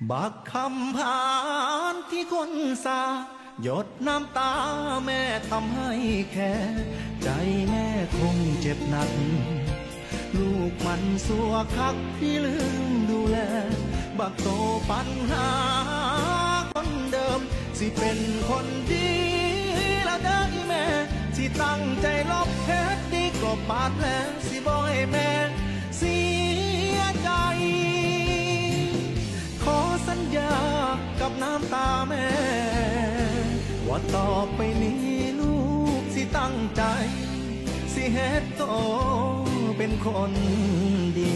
บักคำผ่านที่คนสาหยดน้ำตาแม่ทำให้แค่ใจแม่คงเจ็บหนักลูกมันสัวคักที่ลืมดูแลบักโตปัญหาคนเดิมสิเป็นคนดีแล้วเด้อแม่สิตั้งใจลบเพชรดีกลบบาดแผลสิบ่ให้แม่เสียใจขอสัญญากับน้ำตาแม่ว่าต่อไปนี้ลูกสิตั้งใจสิเฮ็ดโตเป็นคนดี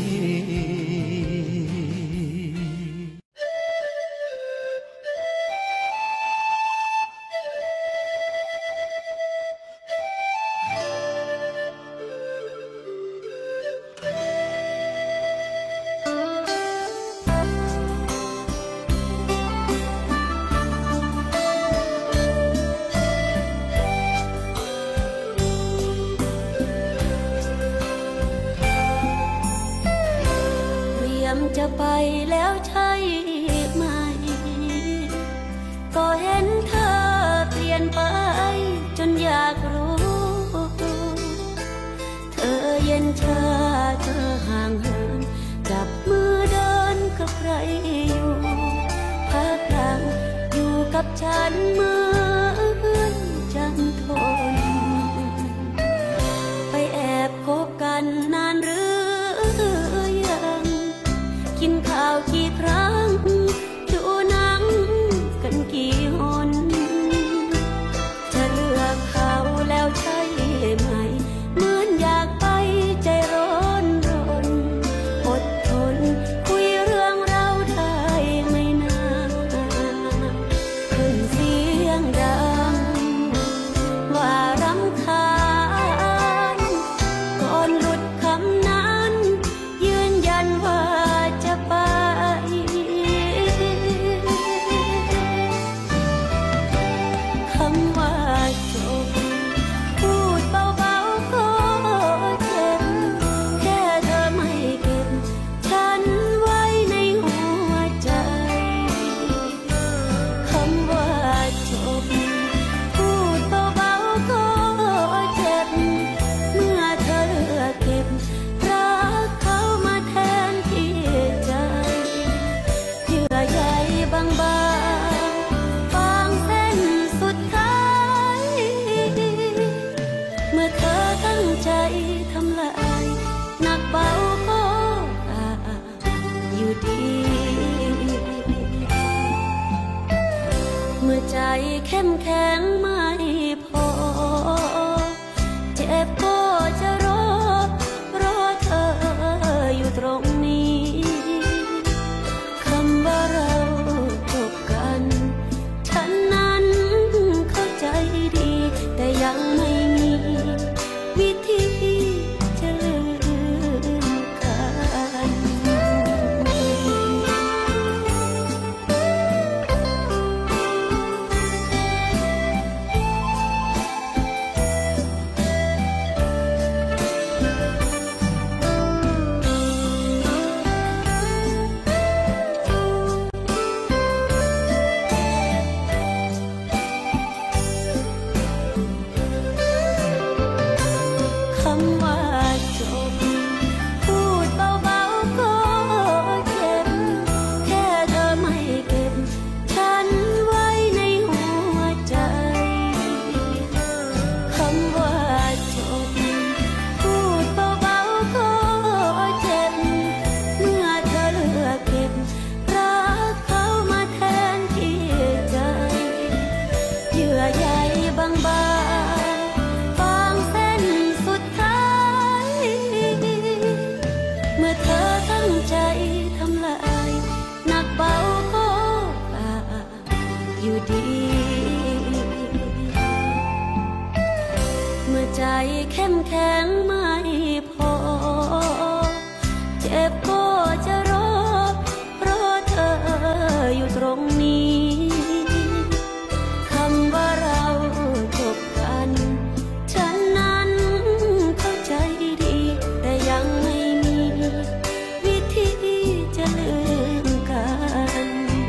จะไปแล้วใช่ไหมก็เห็นเธอเปลี่ยนไปจนอยากรู้เธอเย็นชาเธอห่างเหินจับมือเดินกับใครอยู่พักหลังอยู่กับฉันเหมือนจันทนไปแอบคบกันนานหรือกินข้าวกี่ครั้งดูหนังกันกี่หนจะเลือกเขาแล้วใช่ไหมเหมือนอยากไปใจร้อนรนอดทนคุยเรื่องเราได้ไม่นานขึ้นเสียงดังว่ารำคาญก่อนหลุดคำนั้นยืนยันว่าคำว่าจบพูดเบาๆก็เจ็บแค่เธอไม่เก็บฉันไว้ในหัวใจคำว่าจบพูดเบาๆก็เจ็บเมื่อเธอเลือกเก็บรักเขามาแทนที่ใจเยื่อใยบางๆฟางเส้นสุดท้ายเมื่อเธอตั้งใจทำลายหนักเบาก็อยู่ดีเมื่อใจเข้มแข็งไม่พอเจ็บก็จะรอเธออยู่ตรงนี้คำว่าเราจบกันฉันนั้นเข้าใจดีแต่ยังไม่มีวิธีจะลืมกันคำว่าจบพูดเบาๆก็เจ็บแค่เธอไม่เก็บฉันไว้ในหัวใจคำว่าจบพูดเบาๆก็เจ็บเมื่อเธอเลือกเก็บรักเขามาแทนที่ใจเยื่อใยบางๆฟางเส้นสุดท้ายเมื่อเธอตั้งใจทำลายหนักเบาก็อยู่ดีเมื่อใจเข้มแข็งไม่พอเจ็บก็จะรอเธออยู่ตรงนี้คำว่าเราจบกันฉันนั้นเข้าใจดีแต่ยังไม่มีวิธีจะลืมกัน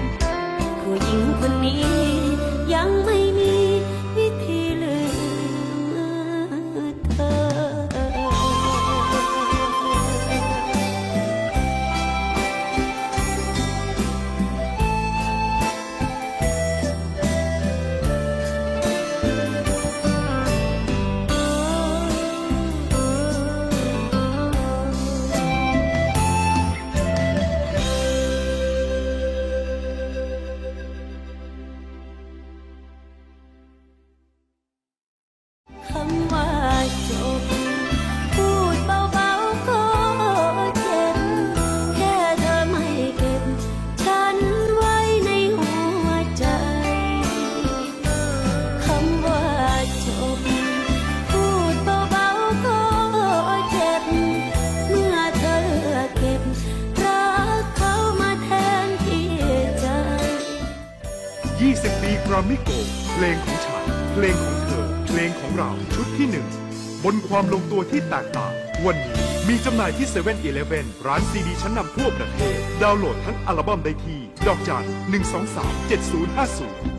40 ปีกรามิโกเพลงของฉันเพลงของเธอเพลงของเราชุดที่1บนความลงตัวที่แตกต่างวันนี้มีจำหน่ายที่7-Eleven ร้านซีดีชั้นนำทั่วประเทศดาวน์โหลดทั้งอัลบั้มได้ที่ดอกจัน 123 7050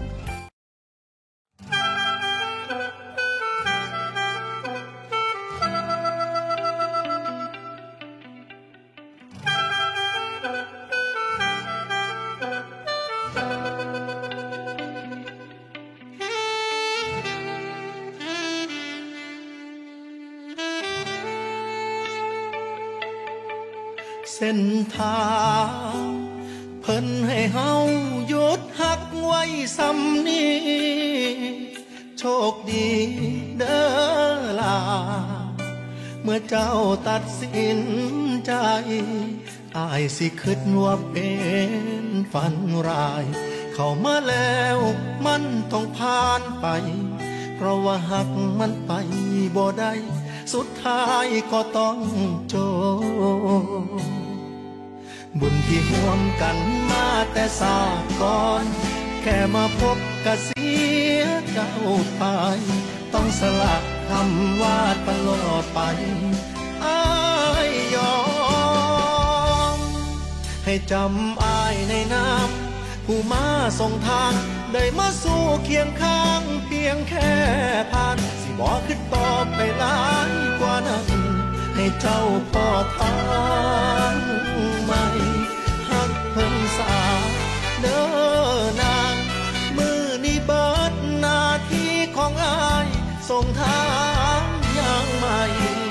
เส้นทางเพิ่นให้เฮาหยุดหักไว้สำนี้โชคดีเด้อล่ะเมื่อเจ้าตัดสินใจอ้ายสิคิดว่าเป็นฝันร้ายเข้ามาแล้วมันต้องผ่านไปเพราะว่าหักมันไปบ่ได้สุดท้ายก็ต้องจบบุญที่ร่วมกันมาแต่ศาสตร์ก่อนแค่มาพบก็เสียเจ้าไปต้องสละคำว่าตลอดไปอ้ายยอมให้จำอ้ายในน้ำผู้มาส่งทางได้มาสู้เคียงข้างเพียงแค่ผ่านสิบอกขึ้นต่อไปหลายกว่านั้นให้เจ้าพอทางใหม่หักเพิ่งสาเด้อนางมือนี้เบิดหน้าที่ของอ้ายส่งทางอย่างใหม่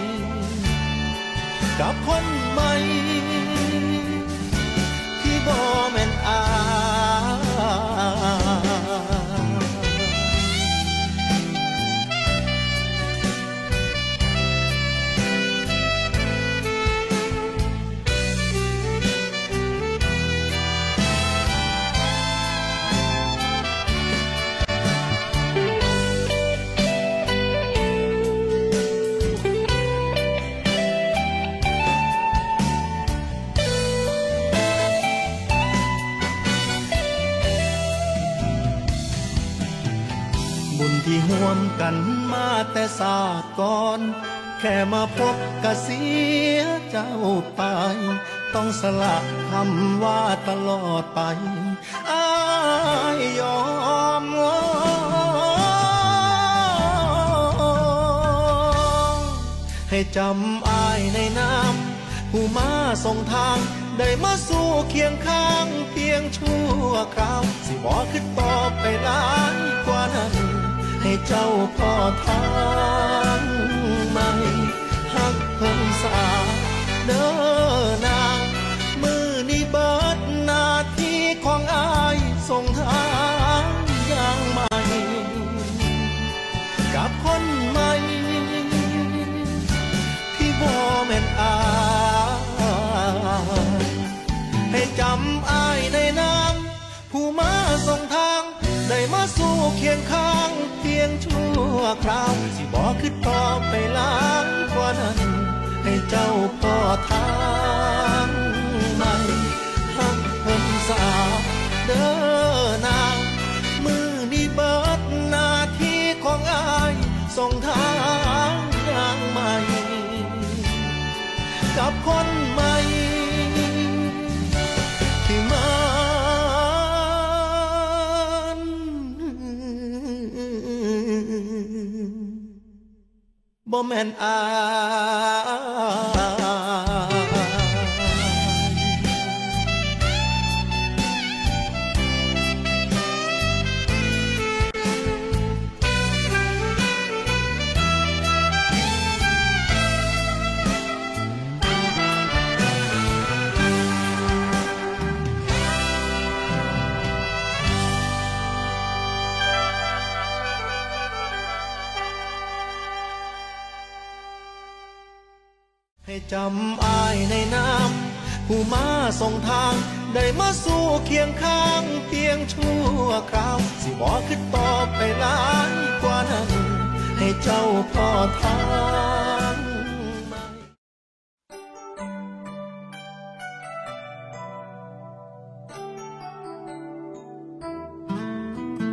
กับคนใหม่ที่บ่แม่นอ้ายที่ห่วมกันมาแต่ศาสตร์ก่อนแค่มาพบก็เสียเจ้าไปต้องสละคำว่าตลอดไปอ้ายยอมให้จำอ้ายในน้ำผู้มาส่งทางได้มาสู้เคียงข้างเพียงชั่วคราวสิบอกขึ้นต่อไปหลายกว่านั้นให้เจ้าพอทางใหม่หักเพิ่งสาเด้อนางมือนี้เบิดหน้าที่ของอ้ายส่งทางอย่างใหม่กับคนใหม่ที่บ่แม่นอ้ายให้จำอ้ายในน้ำผู้มาส่งทางได้มาสู้เคียงข้างเพียงชั่วคราวสิบอกขึ้นต่อไปหลายกว่านั้นให้เจ้าพอทางใหม่หักเพิ่งสาเด้อนางมือนี้เบิดหน้าที่ของอ้ายส่งทางอย่างใหม่กับคนใหม่ที่มาบ่แม่นอ้ายให้จำอ้ายในน้ำผู้มาส่งทางได้มาสู้เคียงข้างเพียงชั่วคราวสิบอกขึ้นต่อไปหลายกว่านั้นให้เจ้าพอทางใหม่เ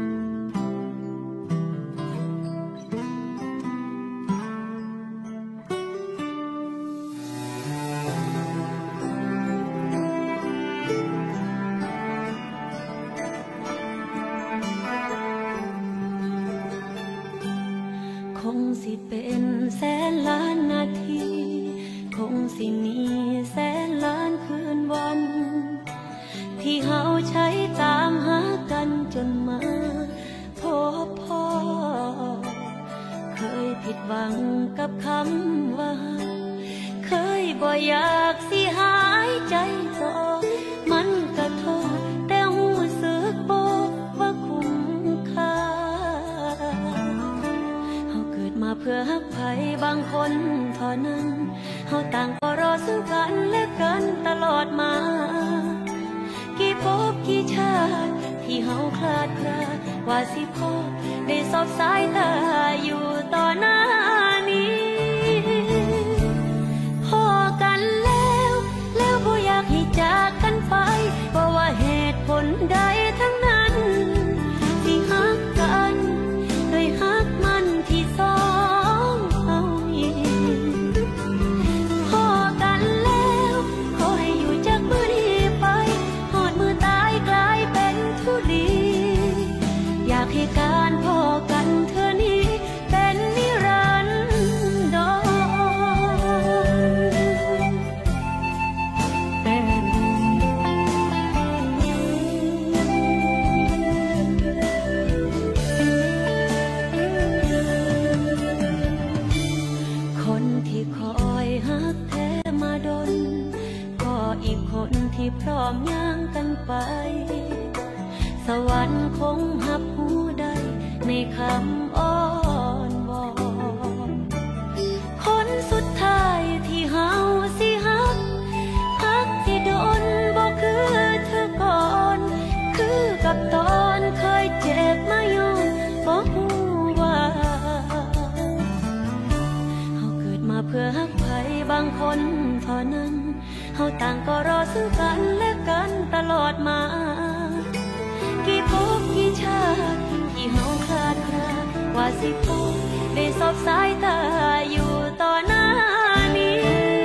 ที่เฮาใช้ตามหากันจนมาพบพ่อเคยผิดหวังกับคำว่าเคยบ่อยากสิหายใจต่อมันกระทบแต่หูสึกบ่ว่าคุ้มค่าเฮาเกิดมาเพื่อฮักไผบางคนเท่านั้นเฮาต่างก็รอซึ่งกันและกันตลอดมากี่ภพกี่ชาติที่เฮาคลาดคลาว่าสิพบได้สบสายตาอยู่ต่อหน้านี้พอกันแล้วบ่อยากให้จากกันไปเพราะว่าเหตุผลใดทั้งนั้นที่ฮักกันโดยฮักมันที่สองเอาอีกพอกันแล้วขอให้อยู่จากมือนี้ไปหอดมือตายกลายเป็นทุลีอยากให้การพอกันเธอนี้เป็นนิรันดรคนที่คอยฮักแท้มาดนก็อีกคนที่พร้อมย่างกันไปสวรรค์คงหับหูได้ในคำอ้อนวอนคนสุดท้ายที่เฮาสิฮักที่โดนบอกคือเธอก่อนคือกับตอนเคยเจ็บมาย้อนบอกว่าเฮาเกิดมาเพื่อฮักไผบางคนเท่านั้นเฮาต่างก็รอซึ่งกันและกันตลอดมากี่ภพกี่ชาติที่เฮาคลาดคลาว่าสิพบได้สบสายตาอยู่ต่อหน้านี้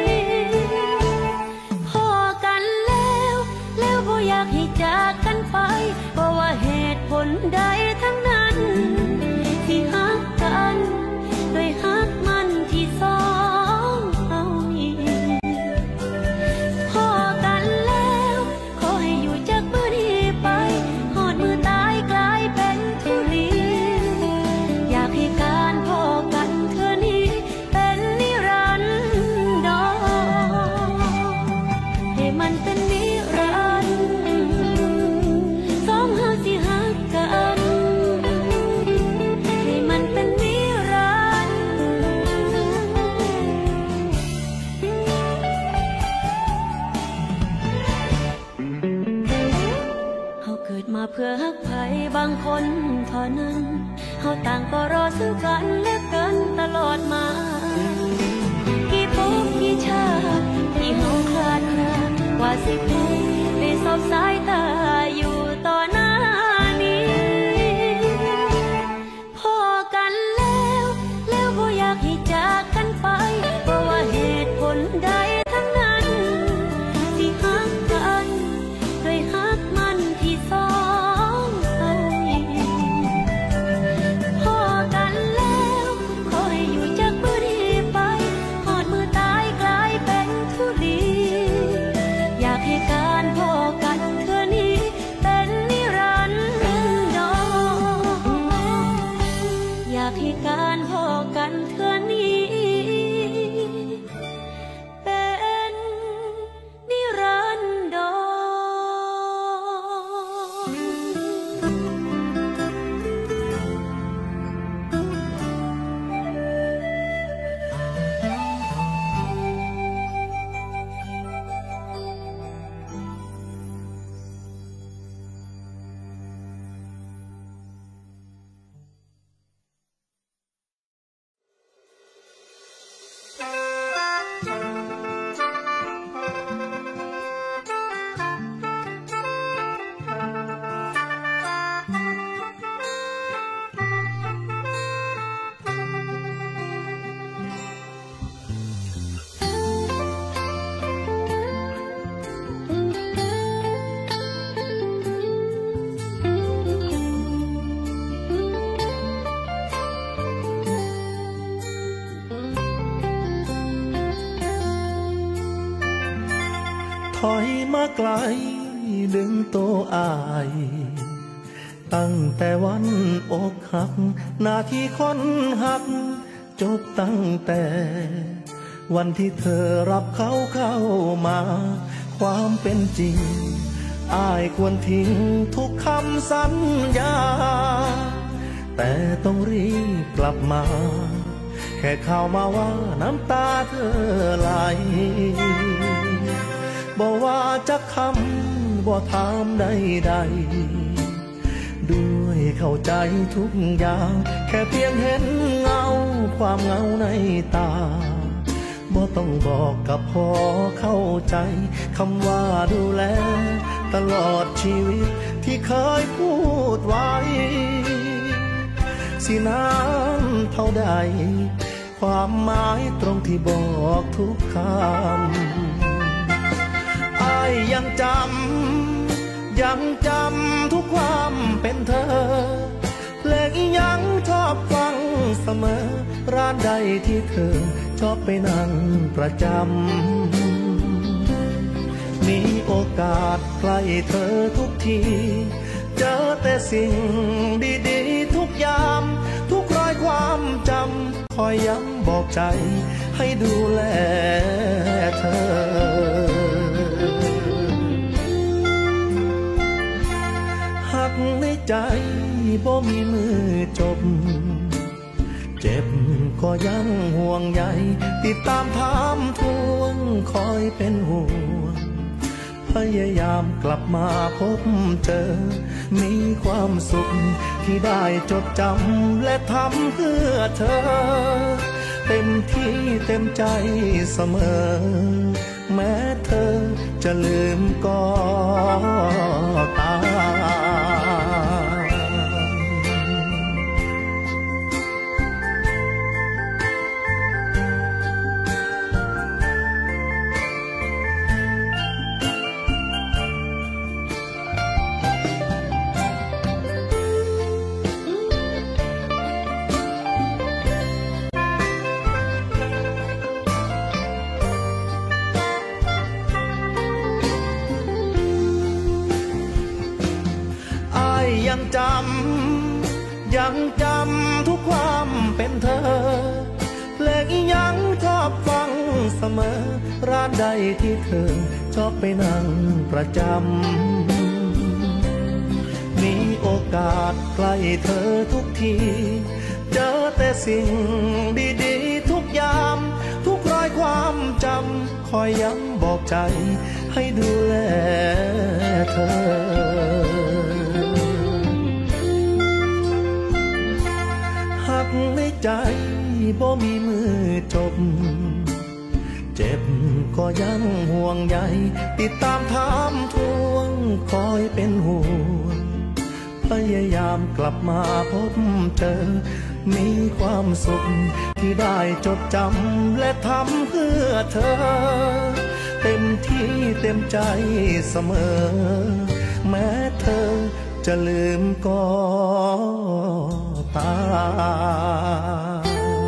พอกันแล้วบ่อยากให้จากกันไปเพราะว่าเหตุผลใดทั้งนั้นที่ฮักกันโดยฮักมันที่สองเอาอีกพอกันแล้วขอให้อยู่จากมือนี้ไปหอดมือตายกลายเป็นทุลีอยากให้การพอกันเธอนี้เป็นนิรันดรให้มันเป็นนิรันดร์สองเฮาสิฮักกันให้มันเป็นนิรันดร์เฮาเกิดมาเพื่อฮักไผบางคนเท่านั้นเฮาต่างก็รอซึ่งกันและกันตลอดมากี่ภพกี่ชาติที่เฮาคลาดคลาว่าสิพบได้สบสายตาอยู่ต่อหน้านี้พอกันแล้วบ่อยากให้จากกันไปเพราะว่าเหตุผลใดทั้งนั้นที่ฮักกันโดยฮักมันที่สองเอาอีกพอกันแล้วขอให้อยู่จากมือนี้ไปหอดมือตายกลายเป็นทุลีอยากให้การพอกันเธอนี้เป็นนิรันดรอยากให้การพอกันเธอนี้เป็นนิรันดรถอยมาไกลดึงโตอายตั้งแต่วันอกหักหน้าที่คนหักจบตั้งแต่วันที่เธอรับเขาเข้ามาความเป็นจริงอายควรทิ้งทุกคำสัญญาแต่ต้องรีบกลับมาแค่ข่าวมาว่าน้ำตาเธอไหลบอกว่าจะคำบ่ถามใดๆด้วยเข้าใจทุกอย่างแค่เพียงเห็นเงาความเหงาในตาบ่ต้องบอกกับพอเข้าใจคำว่าดูแลตลอดชีวิตที่เคยพูดไว้สินานเท่าใดความหมายตรงที่บอกทุกคำอ้ายยังจำทุกความเป็นเธอเพลงยังชอบฟังเสมอร้านใดที่เธอชอบไปนั่งประจำมีโอกาสใกล้เธอทุกทีเจอแต่สิ่งดีๆทุกยามทุกรอยความจำคอยย้ำบอกใจให้ดูแลเธอหักในใจบ่มีมือจบเจ็บก็ยังห่วงใยติดตามถามทวงคอยเป็นห่วงพยายามกลับมาพบเจอมีความสุขที่ได้จดจำและทำเพื่อเธอเต็มที่เต็มใจเสมอแม้เธอจะลืมก็ตามยังจำทุกความเป็นเธอเพลงยังชอบฟังเสมอร้านใดที่เธอชอบไปนั่งประจำมีโอกาสใกล้เธอทุกทีเจอแต่สิ่งดีๆทุกยามทุกรอยความจำคอยย้ำบอกใจให้ดูแลเธอหักในใจบ่มีมือจบเจ็บก็ยังห่วงใยติดตามถามทวงคอยเป็นห่วงพยายามกลับมาพบเจอมีความสุขที่ได้จดจำและทำเพื่อเธอเต็มที่เต็มใจเสมอแม้เธอจะลืมก็ตาม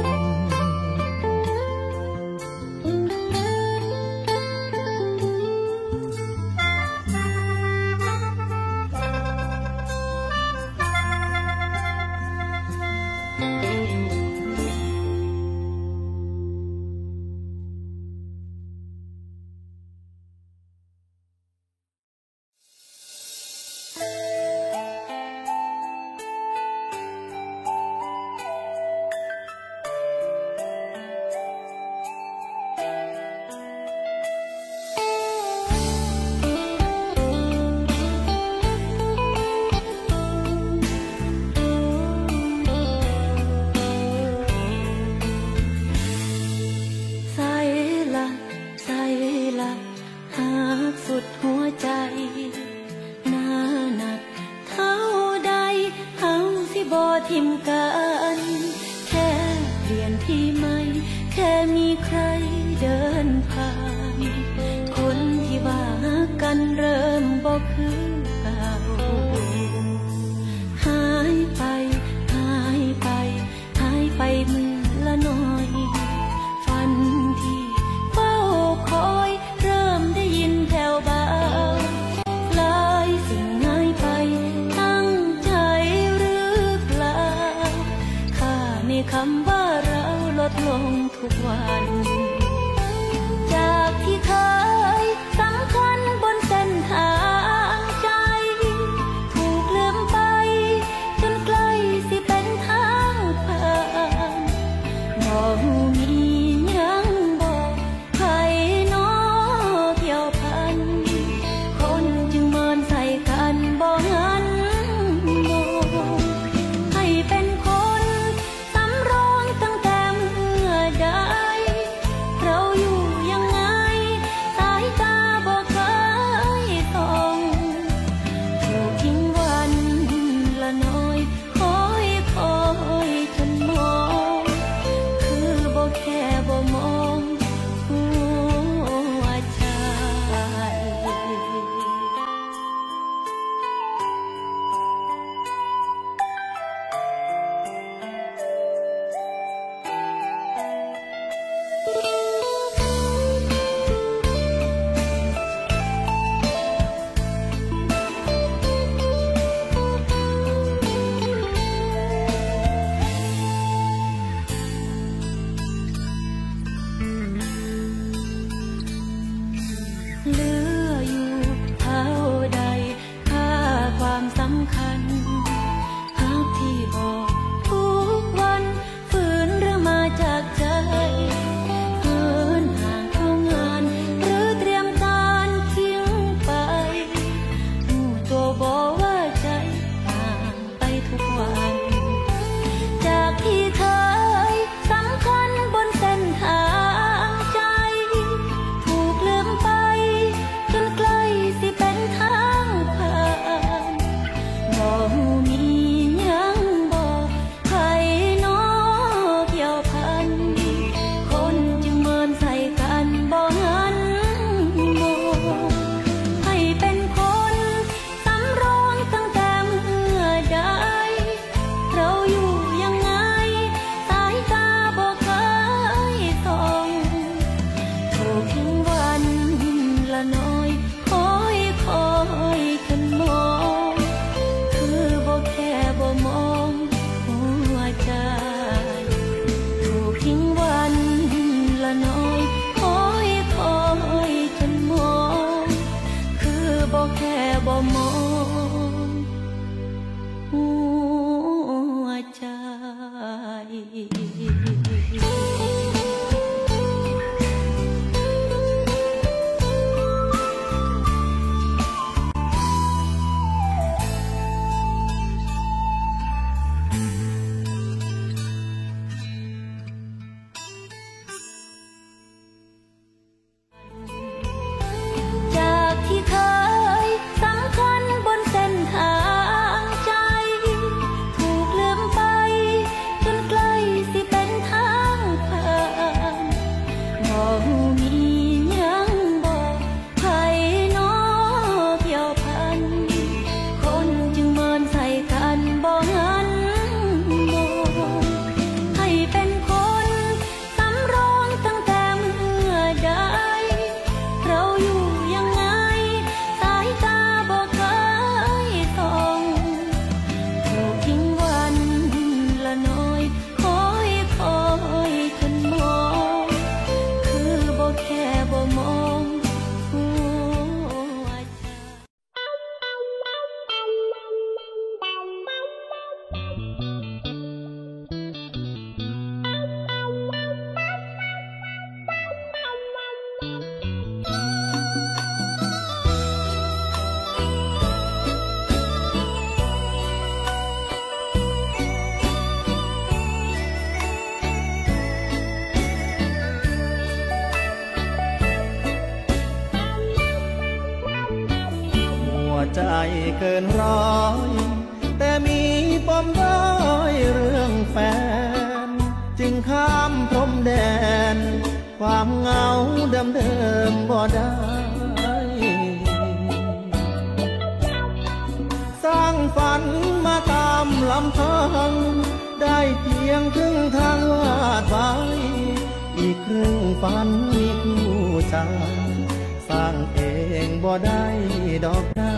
ทิมกันแค่เปลี่ยนที่ไม่แค่มีใครเดินผ่านคนที่ว่ากันเริ่มบ่คือเก่าหายไปหายไปหายไปมือละน้อยฝันที่เฝ้าคอยเริ่มได้ยินแผ่วเบากลาความสำคัญหากที่บอกทุกวันฝืนหรือมาจากใจเหินห่างเข้างานหรือเตรียมการทิ้งไปรู้ตัวบอกว่าใจห่างไปทุกวันจากที่เคยสำคัญบนเส้นทางใจถูกลืมไปจนใกล้สิเป็นทางผ่านบ่มีหยังบอกใครน้อเกี่ยวพันคนจึงเมินใส่กันบ่หันมองให้เป็นคนสำรองตั้งแต่เมื่อใดเราอยู่ยังไงสายตาบ่เคยส่องถูกทิ้งวันละน้อยคอยจนมองคือบ่แค่บ่มองหัวใจถูกทิ้งวันละน้อยคอยจนมองคือบ่แค่บ่มองหัวใจ จากที่เคยสำคัญบนเส้นทางใจถูกลืมไปจนใกล้สิเป็นทางผ่านบ่มีหยังบอกใครน้อเกี่ยวพันคนจึงเมินใส่กันบ่หันมองให้เป็นคนสำรองตั้งแต่เมื่อใดเราอยู่ยังไงสายตาบ่เคยส่องถูกทิ้งวันละน้อยคอยจนมองคือบ่แค่บ่มองหัวใจหัวใจเกินร้อยแต่มีปมด้อยเรื่องแฟนจึงข้ามพรมแดนความเหงาเดิมๆบ่ได้ สร้างฝันมาตามลำพังได้เพียงครึ่งทางวาดไว้อีกครึ่งฝันมีคู่ใจสร้างเองบ่ได้ดอกนา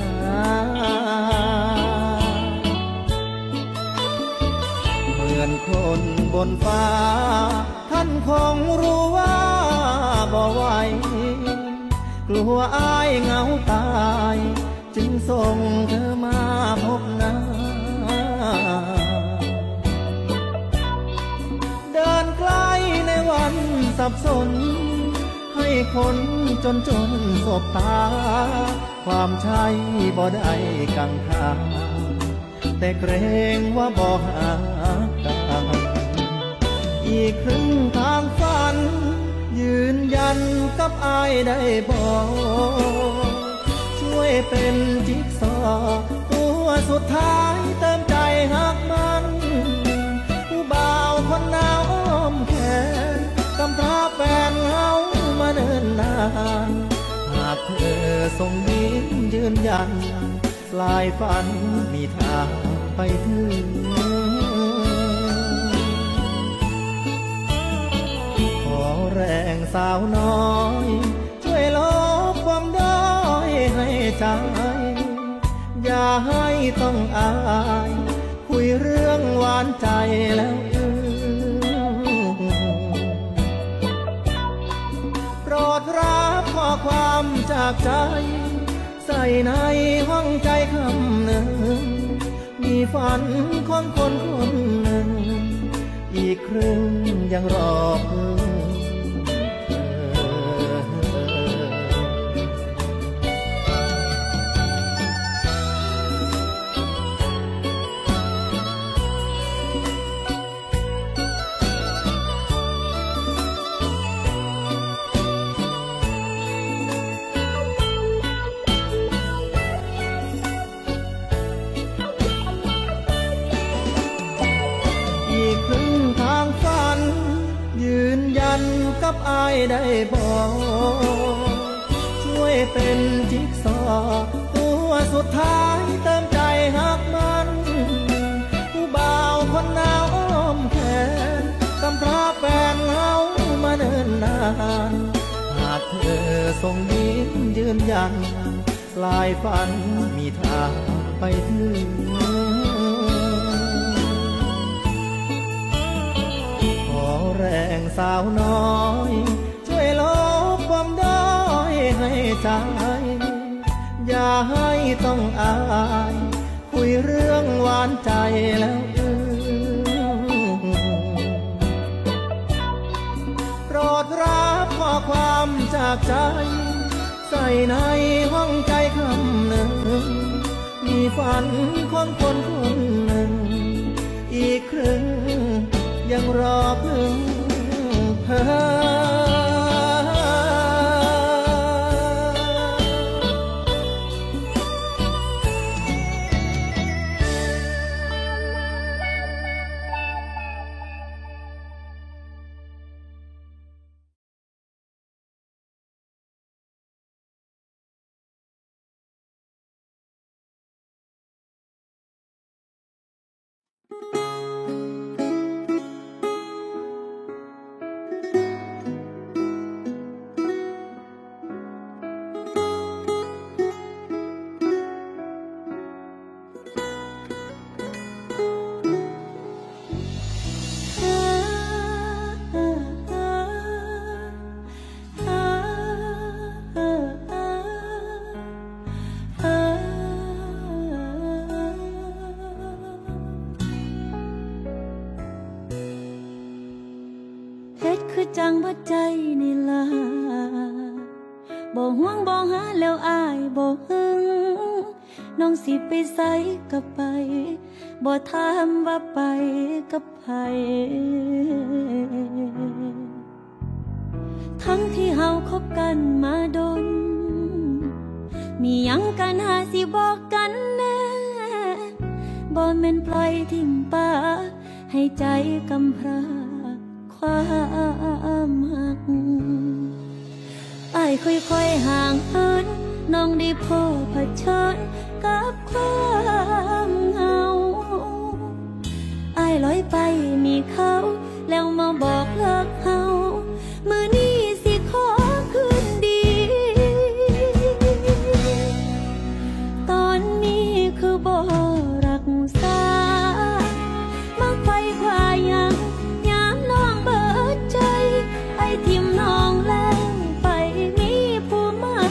เหมือนคนบนฟ้าท่านคงรู้ว่าบ่ไหวกลัวอายเหงาตายจึงส่งเธอมาพบหน้าเดินไกลในวันสับสนให้คนจนสบตาความใช่บ่ได้กังขาแต่เกรงว่าบ่หากันอีกครึ่งทางฝันยืนยันกับอายได้บอกช่วยเป็นจิ๊กซอว์ตัวสุดท้ายเติมใจหักมันผู้บ่าวคนหนาวอ้อมแขนกำพร้าแฟนเฮามาเนิ่นนานหากเธอส่งยิ้มยืนยันปลายฝันมีทางไปถึงขอแรงสาวน้อยช่วยลบความด้อยให้ใจอย่าให้ต้องอายคุยเรื่องหวานใจแล้วโปรดรับความจากใจใส่ในห้องใจคำหนึ่งฝันของคนคนหนึ่งอีกครึ่งยังรอเพิ่งกับอายได้บอกช่วยเป็นจิ๊กซอว์ตัวสุดท้ายเติมใจหักมันผู้บ่าวคนหนาวอ้อมแขนกำพร้าแฟนเฮามาเนิ่นนานหากเธอส่งยิ้มยืนยันปลายฝันมีทางไปถึงแรงสาวน้อยช่วยลบความด้อยให้ใจอย่าให้ต้องอายคุยเรื่องหวานใจแล้วโปรดรับข้อความจากใจใส่ในห้องใจคำหนึ่งมีฝันของคนคนหนึ่งอีกครึ่งยังรอเพิ่งเธอจังบ่ใจนี่ล่ะบ่ห่วงบ่หาแล้วอายบ่หึงน้องสิไปไสก็ไปบ่ถามว่าไปกับไผทั้งที่เฮาคบกันมาดนมีหยังกันหาสิบอกกันแน่บ่แม่นปล่อยทิ้งป่าให้ใจกำพร้าความหักอ้ายค่อยๆห่างเหินน้องได้พบเผชิญกับความเหงาอ้ายลอยไปมีเขาแล้วมาบอกเลิกเฮามื้อนี้สิขอคืนดีตอนนี้คือบ่รักษามาไขว่คว้ายังทิมน้องแล้วไปมีผู้ใหม่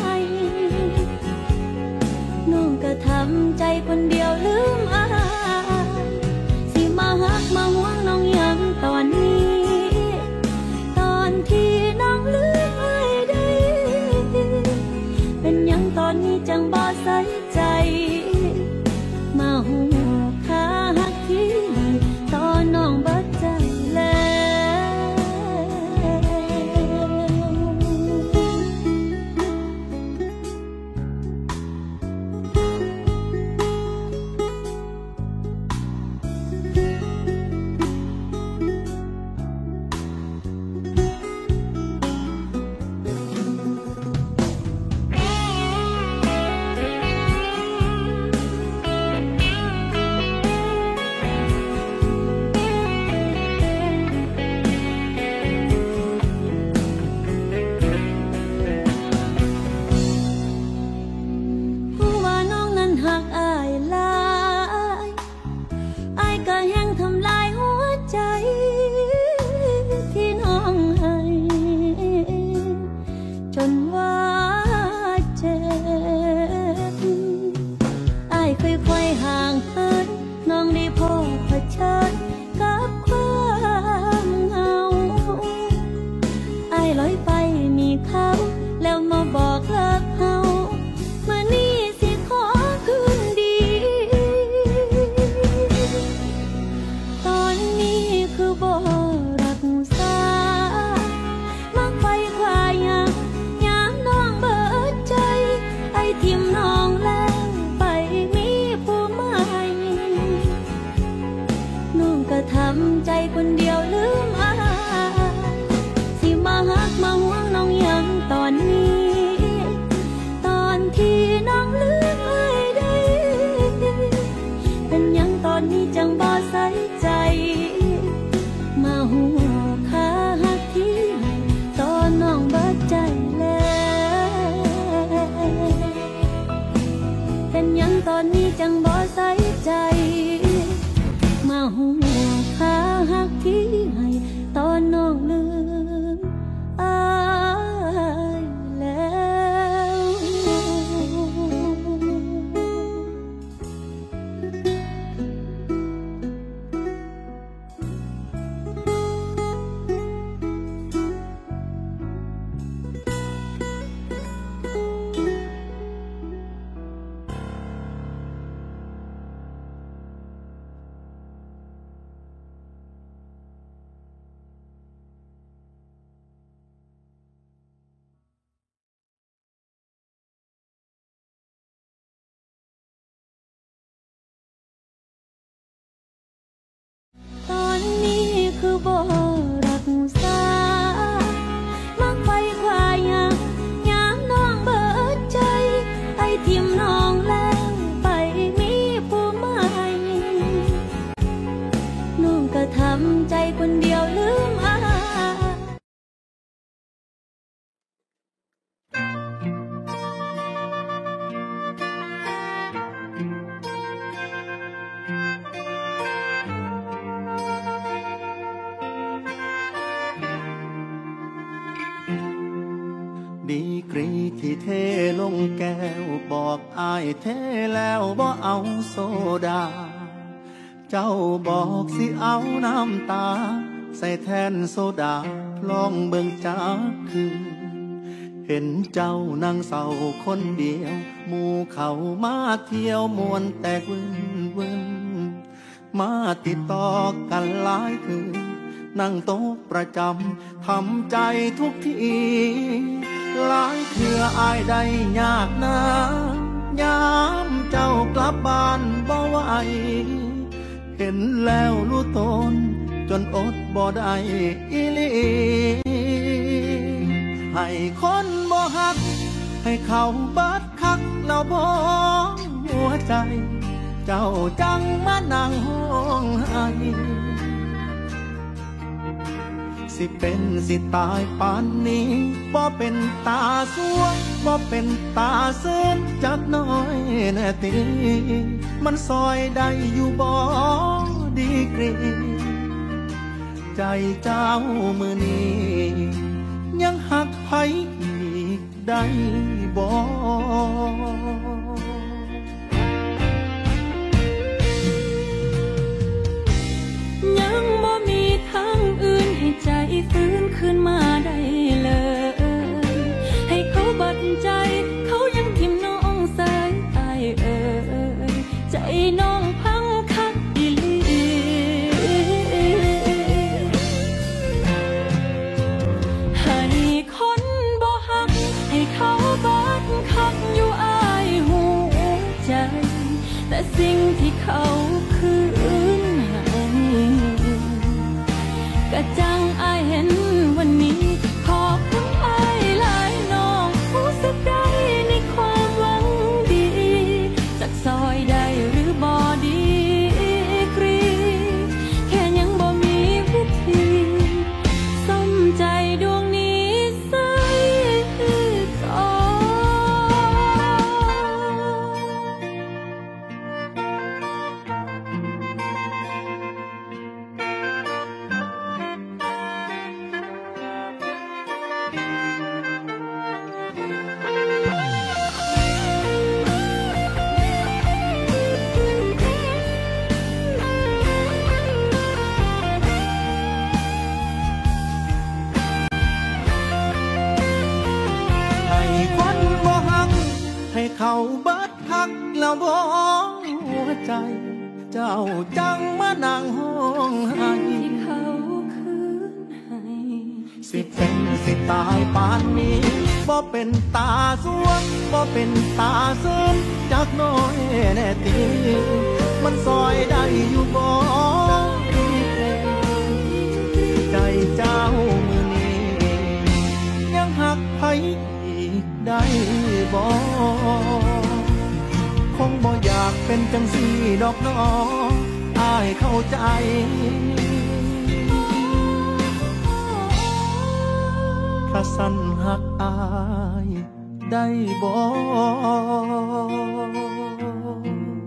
น้องก็ทำใจคนเดียวลืมอายสิมาหักมาห่วงน้องยังตอนนี้อนนี้จังบ่ใส่ใจมาหัวค่าหักที่ให้ตอนน้องลืมอายแล้วตอนนี้คือบ่รักษามักไปควายยามน้องเบิดใจไอ้ทิมน้องแล้วไปมีผู้ใหม่น้องก็ทำใจคนเดียวลืมอายดีกรีที่เทลงแก้วบอกอายเทแล้วบ่เอาโซดาเจ้าบอกสิเอาน้ำตาใส่แทนโซดาลองเบิ่งจากคืนเห็นเจ้านั่งเศร้าคนเดียวหมู่เขามาเที่ยวมวนแตกวุ่นวุ่นมาติดต่อกันหลายคืนนั่งโต๊ะประจำทำใจทุกทีหลายเทื่ออายได้ยากนะยามเจ้ากลับบ้านบ่ไหวเห็นแล้วรู้ตนจนอดบ่ได้อีหลีให้คนบ่ฮักให้เขาบัดคักแล้วบ่หัวใจเจ้าจังมานั่งห้องไห้สิเป็นสิตายปานนี้บ่เป็นตาสวงบ่เป็นตาเส้นจักน้อยแน่ตีมันซอยได้อยู่บ่ดีกรีใจเจ้ามือนี้ยังหักไผอีกได้บ่ยังบ่มีทางอื่นให้ใจฟื้นขึ้นมาได้เลยให้เขาบัดใจเขายังทิมน้องสายตายใจน้องพังคักอีหลีให้คนบ่ฮักให้เขาบัดคักอยู่อายหัวใจแต่สิ่งที่เขาคืนกะจังอายเห็นวันนี้ขอบคุณอายหลายน้องผู้สึกได้ในความหวังดีจักซอยได้หรือบ่ดีกรีแค่ยังบ่มีวิธีซ่อมใจดวงนี้ใส่ก่อนให้เขาบัดคักแล้วบ่หัวใจเจ้าจังมานั่งห้องไห้ที่เขาคืนให้สิเป็นสิตายปานนี้บ่เป็นตาสวงบ่เป็นตาเสริมจักน้อยแน่ตีมันซอยได้อยู่บ่ใจเจ้ามือนี้ยังหักไผอีกได้บ่คงบ่อยากเป็นจังสี่ดอกน้ออายเข้าใจถ้าสั่นหักอายได้บ่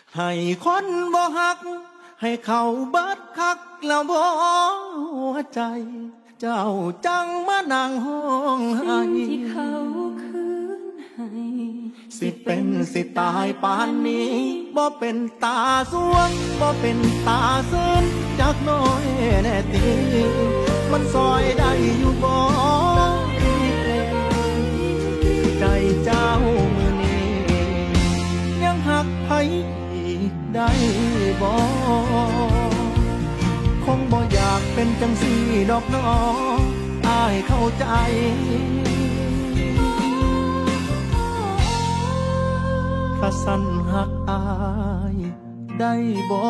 ให้คนบ่ฮักให้เขาเบิดคักแล้วบ่หัวใจเจ้าจังมานั่งห้องให้ที่เขาคืนให้สิเป็นสิตายปานนี้บ่เป็นตาสวงบ่เป็นตาซึ้นจักน้อยแน่ตีมันซอยได้อยู่บ่ใจเจ้ามือนี้ยังหักไผได้บ่คงบ่อยากเป็นจังสี่ดอกน้ออายเข้าใจถ้าสั่นหักอายได้บ่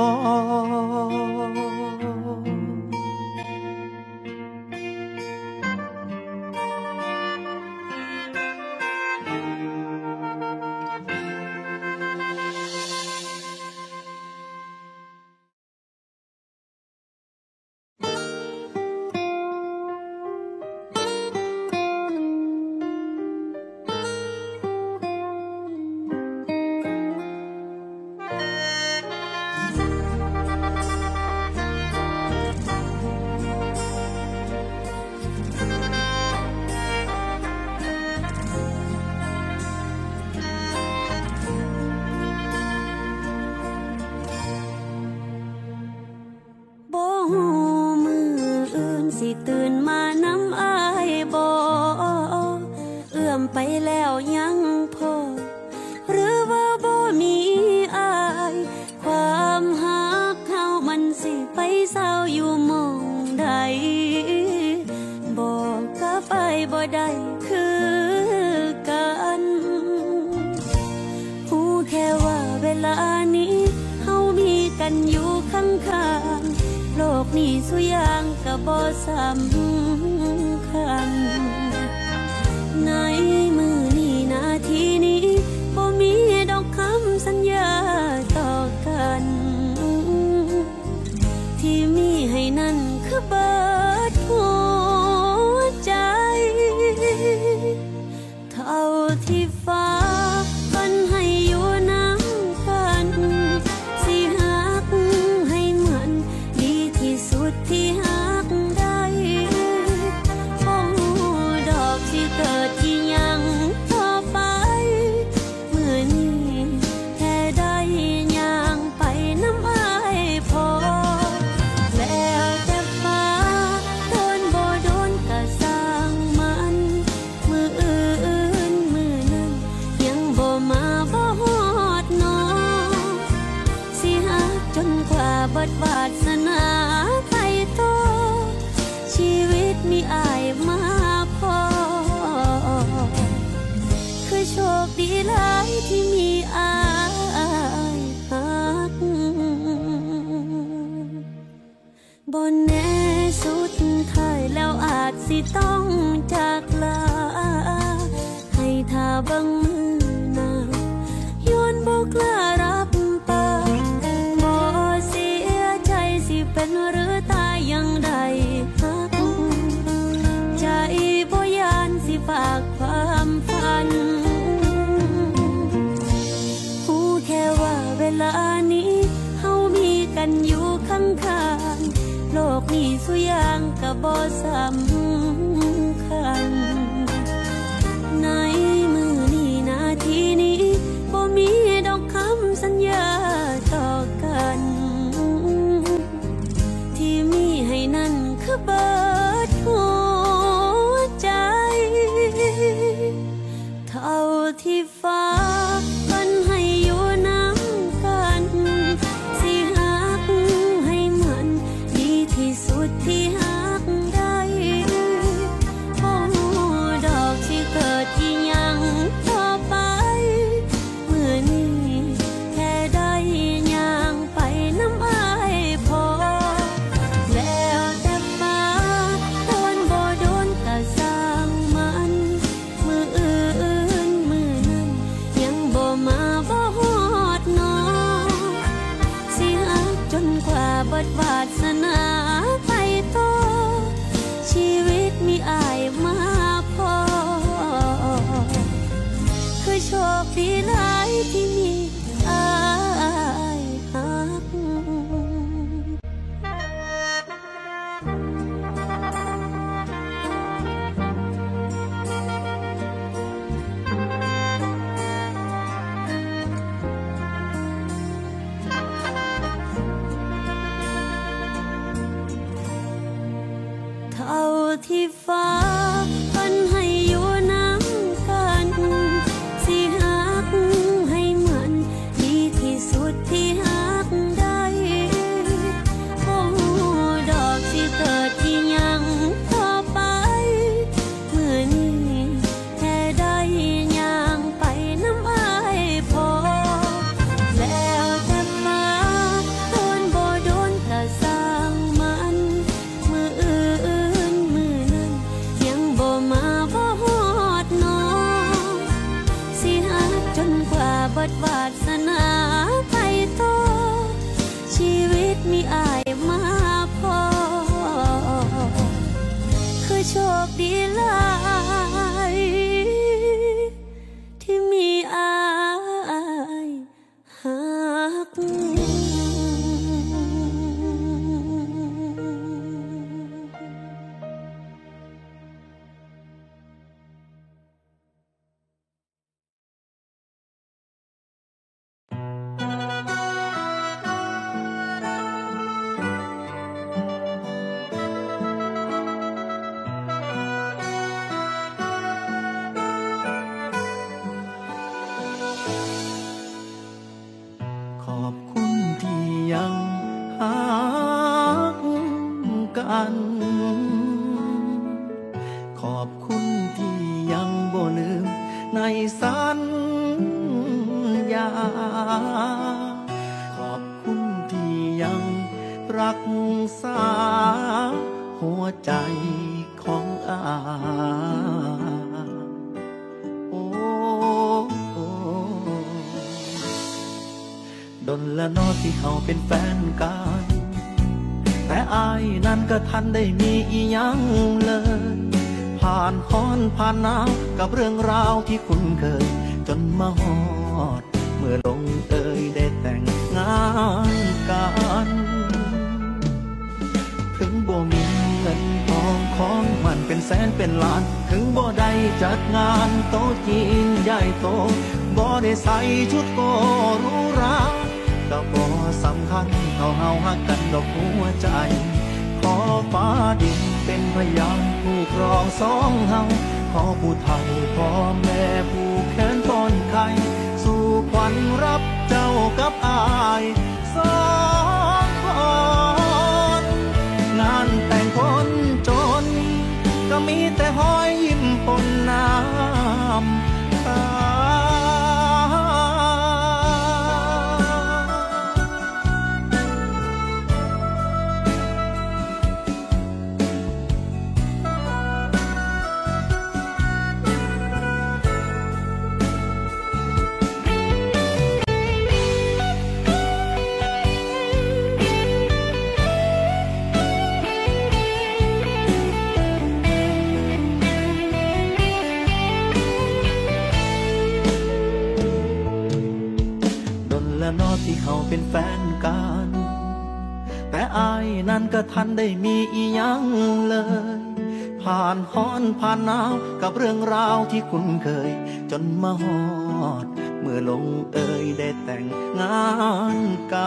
ตื่นมาน้ำอายบ่เอื้อมไปแล้วยังพอหรือว่าบ่มีอายความหักเฮามันสิไปเศร้าอยู่หม้องใดบอกกับไปบ่ได้คือกันฮู้แค่ว่าเวลานี้เฮามีกันอยู่ข้างๆโลกนี้สุยางก็บ่สำคัญในมือนี้นาทีนี้บ่มีดอกคำสัญญาต่อกันที่มีให้นั่นคือเบิดหัวใจเท่าที่ฟ้าฝันให้อยู่น้ำกันสิหักให้เหมือนดีที่สุดที่หักได้บ่ดอกที่เกิดที่ยังต่อไปเมื่อนี้แค่ได้ย่างไปน้ำอายพอแล้วแต่ฟ้าโดนบ่โดนก็สร้างมันมืออื่นมือนั้นยังบ่มาบ่ฮอดน้องสิหักจนกว่าเบิดวาสนาไปโตชีวิตมีอายมาพอคือโชคดีหลายที่มีอายหักบ่แน่สุดท้ายแล้วอาจสิต้องจากลาให้ท่าเบิ่งมือหน้าย้อนบ่กล้ารับปากบ่เสียใจสิเป็นหรือตายยังได้หักใจบ่ยานสิฝากความฝันฮู้แค่ว่าเวลานี้เฮามีกันอยู่ข้างๆโลกนี้สุยางก็บ่สำคัญในมือนี้นาทีนี้บ่มีดอกคำสัญญาต่อกันที่มีให้นั่นคือเบิดหัวใจเท่าที่ฟ้าฝันให้อยู่น้ำกันสิหักให้เหมือนดีที่สุดที่หักได้บ่ดอกที่เกิดที่ยังต่อไปเมื่อนี้แค่ได้ย่างไปน้ำอายพอแล้วแต่ฟ้าโดนบ่โดนก็สร้างมันมืออื่นมือนั้นยังบ่มาบ่ฮอดน้องสิหักจนกว่าเบิดวาสนาไปโตชีวิตมีอายมาพอคือโชคดีหลายที่มีอายที่ฟ้าพันให้อยู่น้ำกันสิหักให้เหมือนดีที่สุดที่หักได้โอ้ดอกสิเกิดที่ยังต่อไปเมื่อนี้แค่ได้ย่างไปน้ำอายพอแล้วแต่ฟ้าโดนบ่โดนก็สร้างมันมืออื่นมือนั้นยังบ่มาบ่ฮอดน้องสิหักจนกว่าเบิดวาสนาไปต่อชีวิตมีอายมาพอคือโชคดีหลายที่มีอายหักขอบคุณที่ยังหักกัน ขอบคุณที่ยังบ่ลืมในสัญญา ขอบคุณที่ยังรักษาหัวใจของอาโอ้ดนละนอที่เขาเป็นแฟนกัน แต่อายนั้นก็ทันได้มีอีหยังเลย ผ่านฮ้อนผ่านหนาวกับเรื่องราวที่คุ้นเคย จนมาฮอดเมื่อลงเอยได้แต่งงานกัน ถึงบ่มีเงินทองของมันเป็นแสนเป็นล้าน ถึงบ่ได้จัดงานโต๊ะจีนใหญ่โตบ่ได้ใส่ชุดโกหรูหราก็บ่สำคัญเท่าเฮาฮักกันดอกหัวใจ ขอฟ้าดินเป็นพยานผู้ครองสองเฮาขอผู้เฒ่าพ่อแม่ผู้แขนป้อนไข่สู่ขวัญรับเจ้ากับอายสองคนงานแต่งคนจนก็มีแต่หอยยิ้มปนน้ำตา ที่เขาเป็นแฟนกัน แต่อายนั้นก็ทันได้มีอีหยังเลย ผ่านฮ้อนผ่านหนาวกับเรื่องราวที่คุ้นเคย จนมาฮอดเมื่อลงเอยได้แต่งงานกัน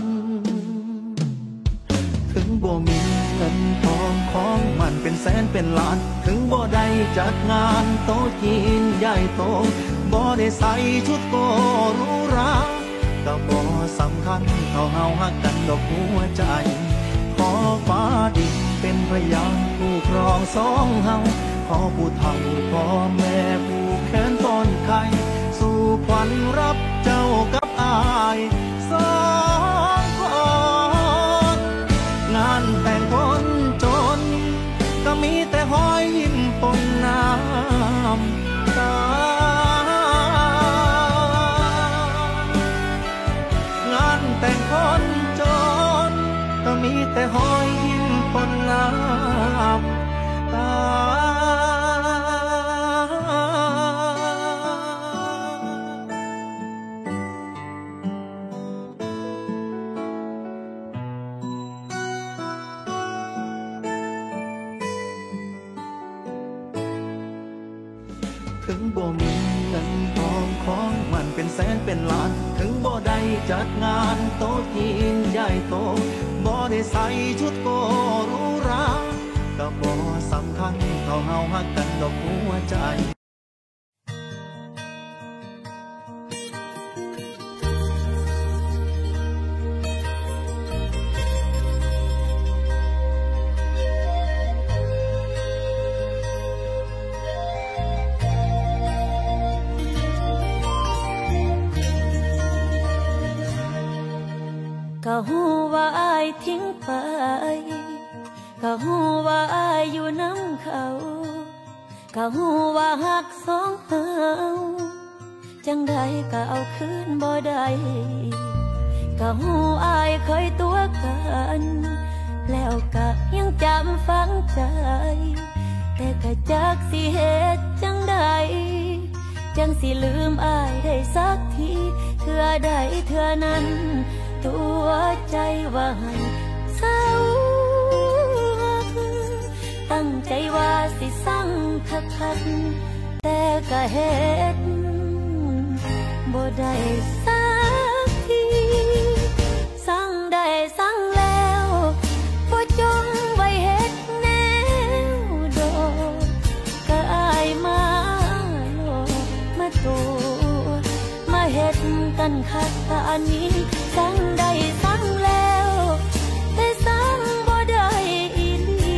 ถึงบ่มีเงินทองของมันเป็นแสนเป็นล้าน ถึงบ่ได้จัดงานโต๊ะจีนใหญ่โตบ่ได้ใส่ชุดโกหรูหราก็บ่สำคัญเท่าเฮาฮักกันดอกหัวใจ ขอฟ้าดินเป็นพยานผู้ครองสองเฮาขอผู้เฒ่าพ่อแม่ผู้แขนป้อนไข่สู่ขวัญรับเจ้ากับอายสองคนงานแต่งคนจนก็มีแต่หอยยิ้มปนน้ำตางานแต่งคนจนก็มีแต่หอยยิ้มปนน้ำตาถึงบ่มีเงินทองของมันเป็นแสนเป็นล้าน ถึงบ่ได้จัดงานโต๊ะจีนใหญ่โตบ่ได้ใส่ชุดโกหรูหราก็บ่สำคัญเท่าเฮาฮักกันดอกหัวใจก็ฮู้ว่าอายทิ้งไปก็ฮู้ว่าอายอยู่น้ำเขาก็ฮู้ว่าหักสองเฮาจังใดก็เอาคืนบ่ได้ก็ฮู้อายเคยตัวกันแล้วก็ยังจำฝังใจแต่ก็จักสิเหตุจังใดจังสิลืมอายได้สักทีเทื่อใดเทื่อนั้นตัวใจว่าให้เศร้าตั้งใจว่าสิสั่งคักๆแต่ก็เฮ็ดบ่ได้สักทีสั่งได้สั่งแล้วบ่จงไว้เฮ็ดแนวโดดก็อายมาโลดมาตัวมาเฮ็ดกันคักปานนี้สั่งได้สั่งแล้วแต่สั่งบ่ได้อีหลี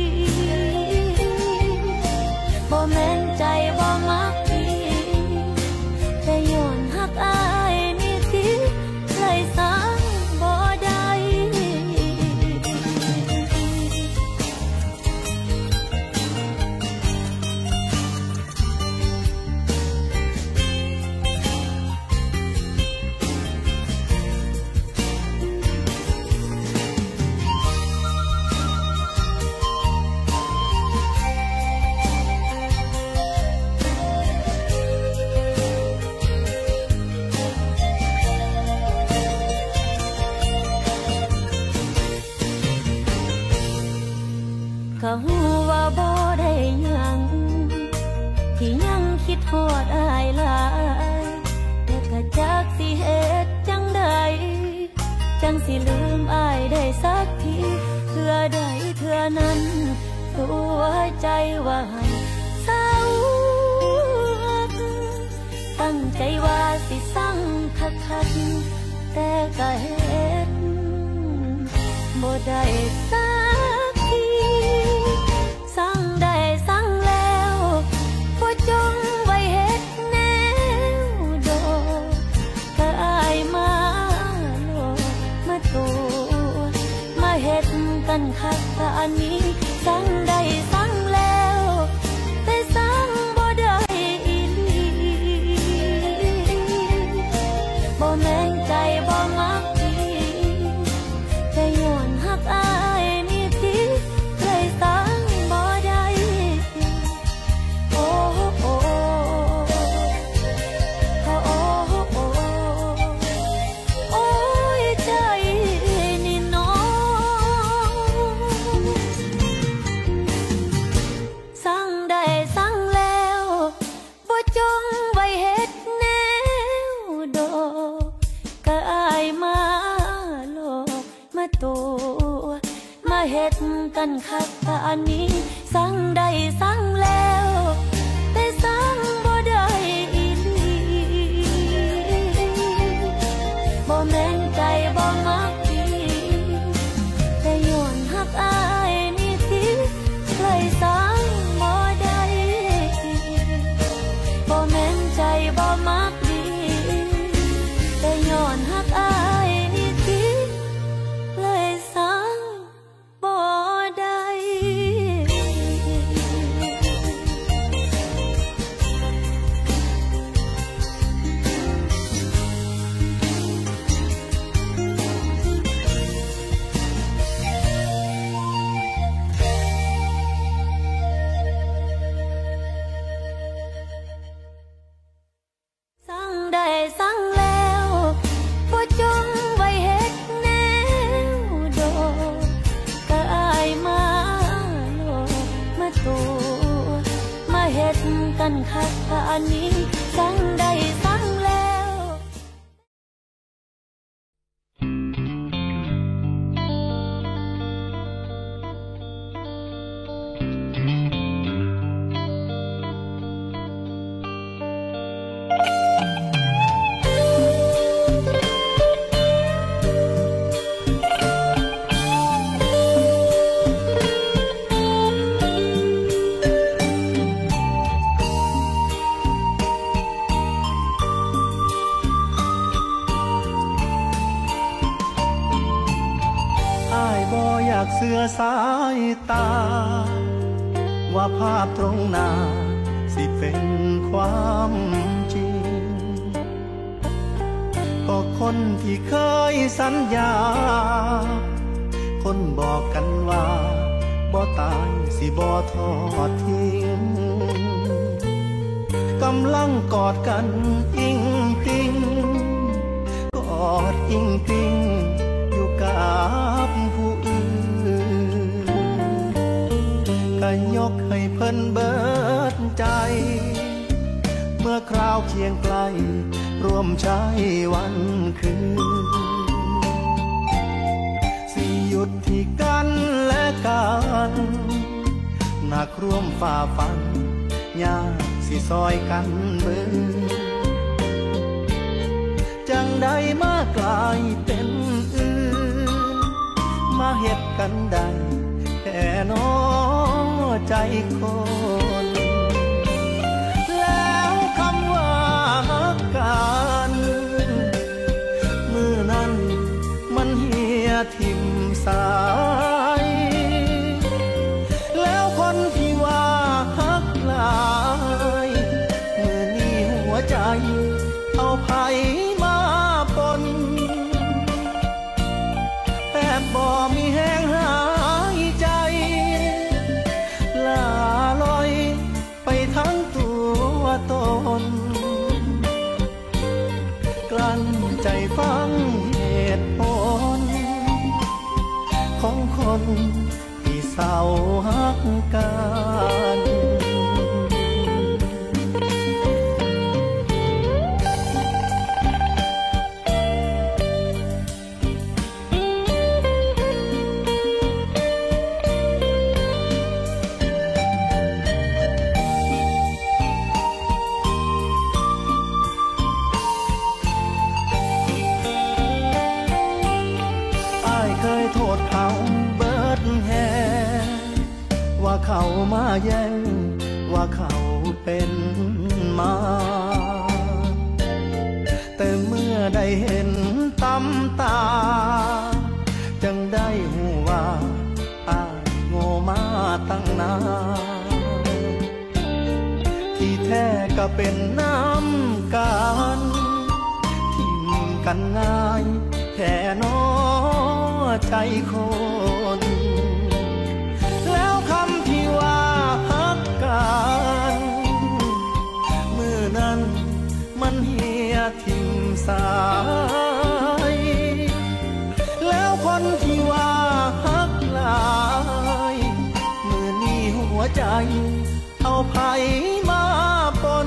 บ่แม่นใจบ่มักอีแต่ย้อนหักอายนี่ติเลยสั่งบ่ได้ก็ฮู้ว่าบ่ได้หยังที่ยังคิดฮอดอายหลายแต่ก็จักสิเฮ็ดจังใดจังสิลืมอายได้สักทีเทื่อใดเทื่อนั้นตัวใจว่าให้เศร้าตั้งใจว่าสิสั่งคักๆแต่ก็เฮ็ดบ่ได้สักทีสั่งได้สั่งแล้วบ่จงไว้เฮ็ดแนวโดดก็อายมาโลดมาตัวมาเฮ็ดกันคักปานนี้สั่งได้สั่งแล้วแต่สั่งบ่ได้อีหลีบ่แม่นใจบ่มักอีแต่ย้อนหักอายนี่ติเลยสั่งบ่ได้โอ้โอ้โอ้โอ้โอ้ยใจนี่น้องสั่งได้สั่งแล้วบ่จงไว้เฮ็ดแนวโดดก็อายมาโลกมาตัวมาเฮ็ดกันคักปานนี้สั่งได้สั่งแล้วแต่สั่งบ่ได้อีหลีบ่แม่นใจบ่มักอีแต่ย้อนหักอายนี่ติเลยสั่งบ่ได้บ่แม่นใจบ่มักดีแต่ย้อนหักอายนี่ติเลยสั่งบ่ได้ กันคักป่านนี้สั่งได้สั่งแล้วกเสือสายตาว่าภาพตรงหน้าสิเป็นความจริงก็คนที่เคยสัญญาคนบอกกันว่าบ่ตายสิบ่ทอดทิ้งกำลังกอดกันอิงติงกอดอิงติงอยู่กับผู้อื่นก็ยกให้เพิ่นเบิดใจเมื่อคราวเคียงไกลร่วมใช้วันคืนสิหยุดที่กันและกันหนักร่วมฝ่าฟันยากสิซอยกันเบิ่งจังใดมากลายเป็นอื่นมาเฮ็ดกันได้แค่น้อใจคนแล้วคำว่าฮักกันมือนั้นมันเหี่ยทิ่มสายแล้วคนที่ว่าฮักหลายมือนี้หัวใจเอาไผมาปนแอบบ่มีแห้งหายใจลาลอยไปทั้งตัวตนกลั้นใจฟังเหตุผลของคนที่เศร้าฮักกันโทษเขาเบิดแฮว่าเขามาแย่งว่าเขาเป็นมาแต่เมื่อได้เห็นตำตาจังได้หูว่าอ้ายโง่มาตั้งนานที่แท้ก็เป็นน้ำกันทิ่มกันง่ายแค่น้อใจคนแล้วคำที่ว่าฮักกันมือนั้นมันเหี่ยทิ่มสายแล้วคนที่ว่าฮักหลายมือนี้หัวใจเอาไผมาปน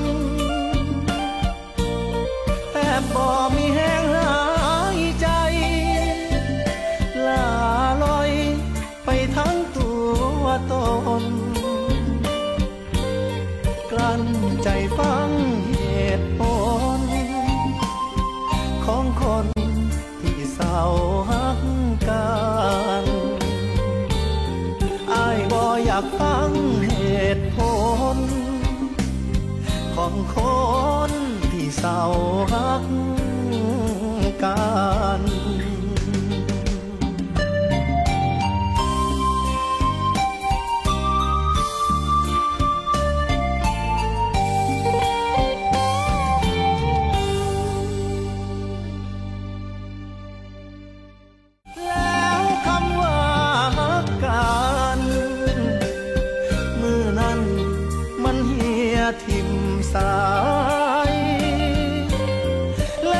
แอบบ่มีแห้งหายใจลาลอยไปทั้งตัวตนกลั้นใจฟังเหตุผลของคนที่เศร้าฮักกันอ้ายบ่อยากฟังเหตุผลของคนที่เศร้าฮักกันทิ่มสายแล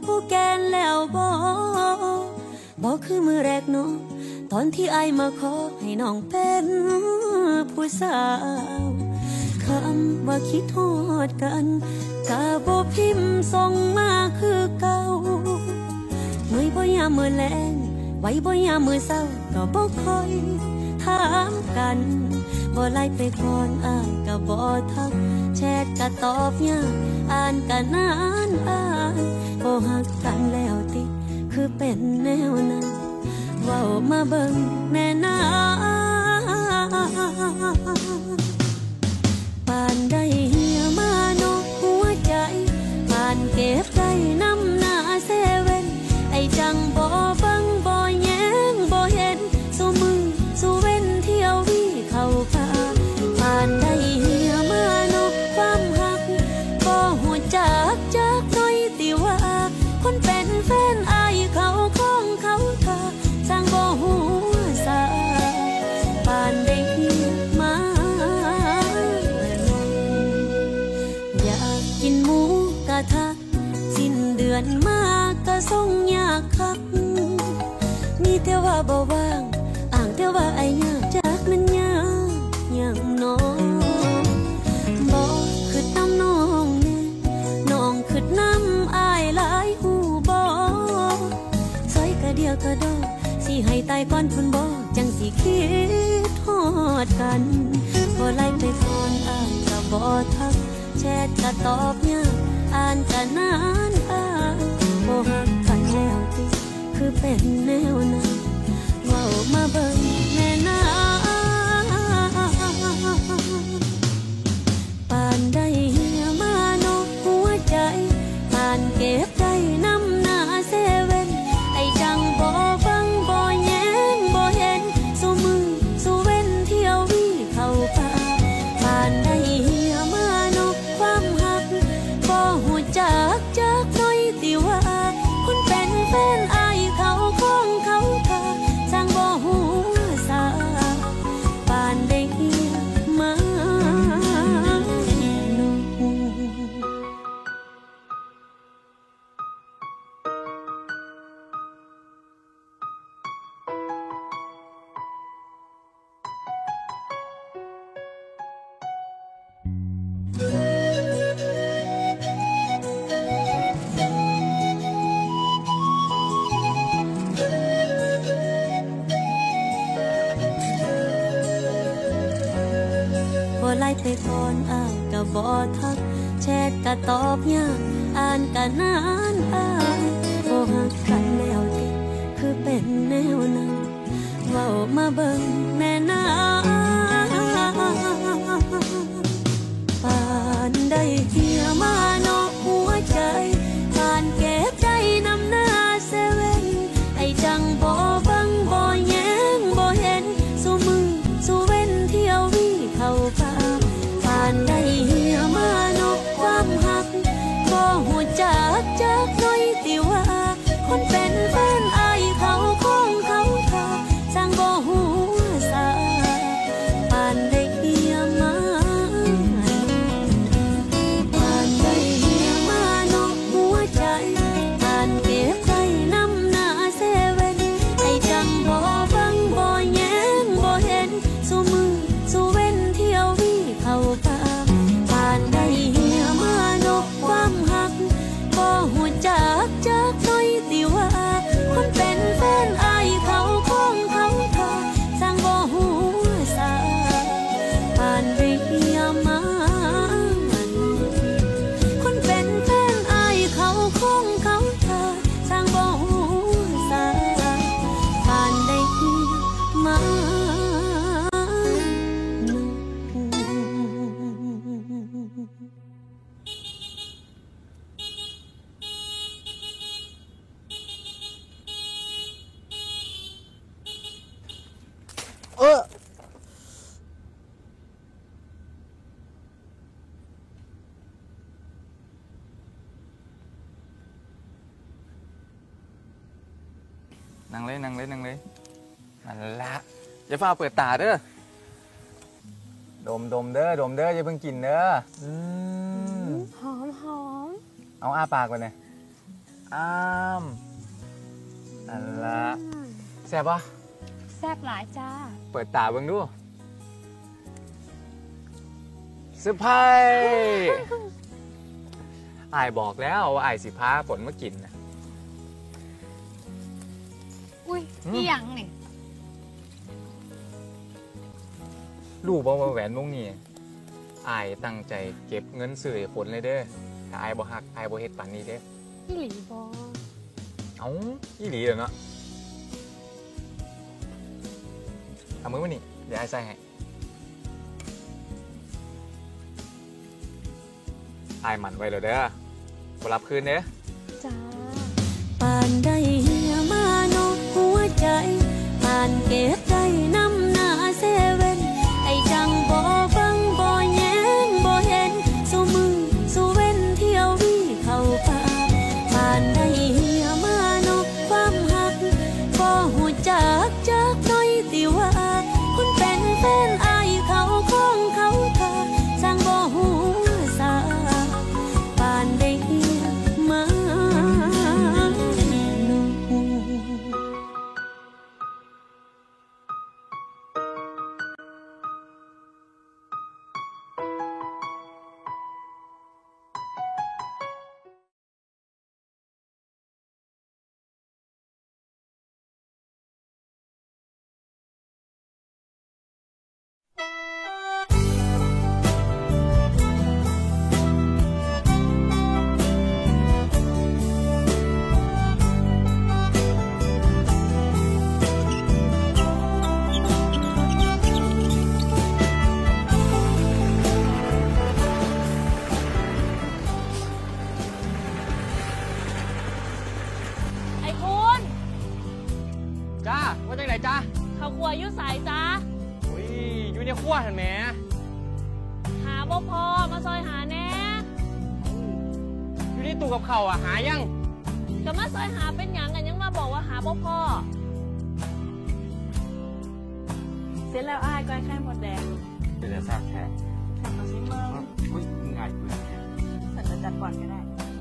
ผู้แกนแล้วบอกคือมือแรกเนาะตอนที่ไอมาขอให้น้องเป็นผู้สาวคำว่าคิดทอดกันกะบ่พิมพ์ส่งมาคือเก่าเมื่อยบ่ยามมื้อแลงไว้บ่ยามมื้อเช้าก็บ่ค่อยถามกันบ่ไล่ไปก่อนอ่านก็บ่ทักแชทก็ตอบยากอ่านก็นานบ่ฮักกันแล้วติคือเป็นแนวนั้นเว้ามาเบิ่งแน่นาปานได้เหี่ยมานอกหัวใจปานเก็บได้น้ำหน้าเซเว่นไอจังบ่ฟังบ่แย้งบ่เห็นสู้มือสู้เว้นเที่ยววี่เข้าป่าปานได้เหี่ยมานอกความหักบ่หัวจักน้อยติว่าคนเป็นแฟนอายเขาของเขาเธอสร้างบ่หัวสาปานได้เหี่ยมาอยากกินหมูกระทะสิ้นเดือนมาก็ส่งยากคักมีแต่ว่าบ่ว่างอ่างแต่ว่าไอ้ยากจากนั้นยากอย่างน้องบ่คือน้ำน้องแน่น้องคือน้ำอายหลายหูบ่ใส่กะเดียวกะดอกสิให้ตายก่อนคุณบ่จังสิคิดทอดกันบ่ไล่ไปก่อนอ่านก็บ่ทักแชทก็ตอบยากอ่านก็นานบ่ฮักกันแล้วติคือเป็นแนวนั้นเว้ามาเบิ่งแน่นาปานได้เหี่ยมานอกหัวใจปานเก็บได้น้ำหน้าเซเว่นไอจังบ่ฟังบ่แย้งบ่เห็นสู้มือสู้เว้นเที่ยววี่เข้าป่าปานได้เหี่ยมานอกความหักบ่หัวจักน้อยติว่าคนเป็นแฟนอายเขาของเขาเธอสร้างบ่หัวสาปานได้เหี่ยมาไล่ไปก่อนอ่านก็บ่ทักแชทก็ตอบยากอ่านก็นานบ่ฮักกันแล้วติคือเป็นแนวนั้นเว้ามาเบิ่งแน่นาปานได้เหี่ยมานอกหัวใจปานเก็บได้น้ำหน้าเซเว่นไอจังบ่ฟังบ่แย้งบ่เห็นสู้มือสู้เว้นเที่ยววี่เข้าป่าปานได้เหี่ยมานอกความหักบ่หัวจักน้อยติว่าคนเป็นแฟนอายเขาของเขาเธอสร้างบ่หัวสาปานได้เหี่ยมาปานได้เหี่ยมานอกหัวใจปานเก็บได้น้ำหน้าเซเว่นไอจังบ่ฟังบ่แย้งบ่เห็นสู้มือสู้เว้นเที่ยววี่เข้าป่าปานได้เหี่ยมานอกความหักบ่หัวจักน้อยติว่าคนเป็นแฟนอายเขาของเขาเธอสร้างบ่หัวสาปานได้เหี่ยมาคนเป็นแฟนอายเขาของเขาเธอสร้างบ่หัวสาปานได้เหี่ยมานั่งเลยนั่นละอย่าฟ้าเปิดตาเด้อดมเด้ออย่าเพิ่งกินเด้อหอมเอาอ้าปากไปเลยอ้ามนั่นละแซ่บปะแซ่บหลายจ้าเปิดตาเบิ่งดูเซอร์ไพรส์อ้ายบอกแล้วว่าอ้ายสิพาฝนมากินนะอุ้ยนี่ยังนี่รู้บ่ว่าแหวนวงนี้อ้ายตั้งใจเก็บเงินซื้อให้ฝนเลยเด้อถ้าอ้ายบ่ฮักอ้ายบ่เฮ็ดปานนี้เด้ออีหลีบ่เอ้าอีหลีเหรอเนาะเอามือมานี่เดี๋ยวอ้ายใส่ให้อ้ายหมั่นไว้แล้วเด้อบ่รับคืนเด้อจ้าปานได้เหียมาโนหัวใจปานเก็บได้น้ำหน้าเซเว่นไอ้จังบ่ฟังบ่แย้งบ่เห็นสู้มือสู้เว้นเที่ยววิ่งเข้าป่าปานได้เหียมาโนความหักบ่หูจักน้อยติว่าคนเป็นแฟนอายเขาของเขาเธอสร้างบ่หูสาปานได้เหียมาว่าจังไหนจ้าเขาครัวยุ่สายจ้าอุ้ยอยู่ในครัวเห็นไหมหาบ่พอมาซอยหาแน่อยู่ในตู้กับเขาอ่ะหายังก็มาซอยหาเป็นหยังกันยังมาบอกว่าหาบ่พอเสร็จแล้วอ้ายก้อยไข่หมดแดงเดี๋ยวจะทราบแค่เอาซิเมิงอุ้ยง่ายเกินฉันจะจัดก่อนก็ได้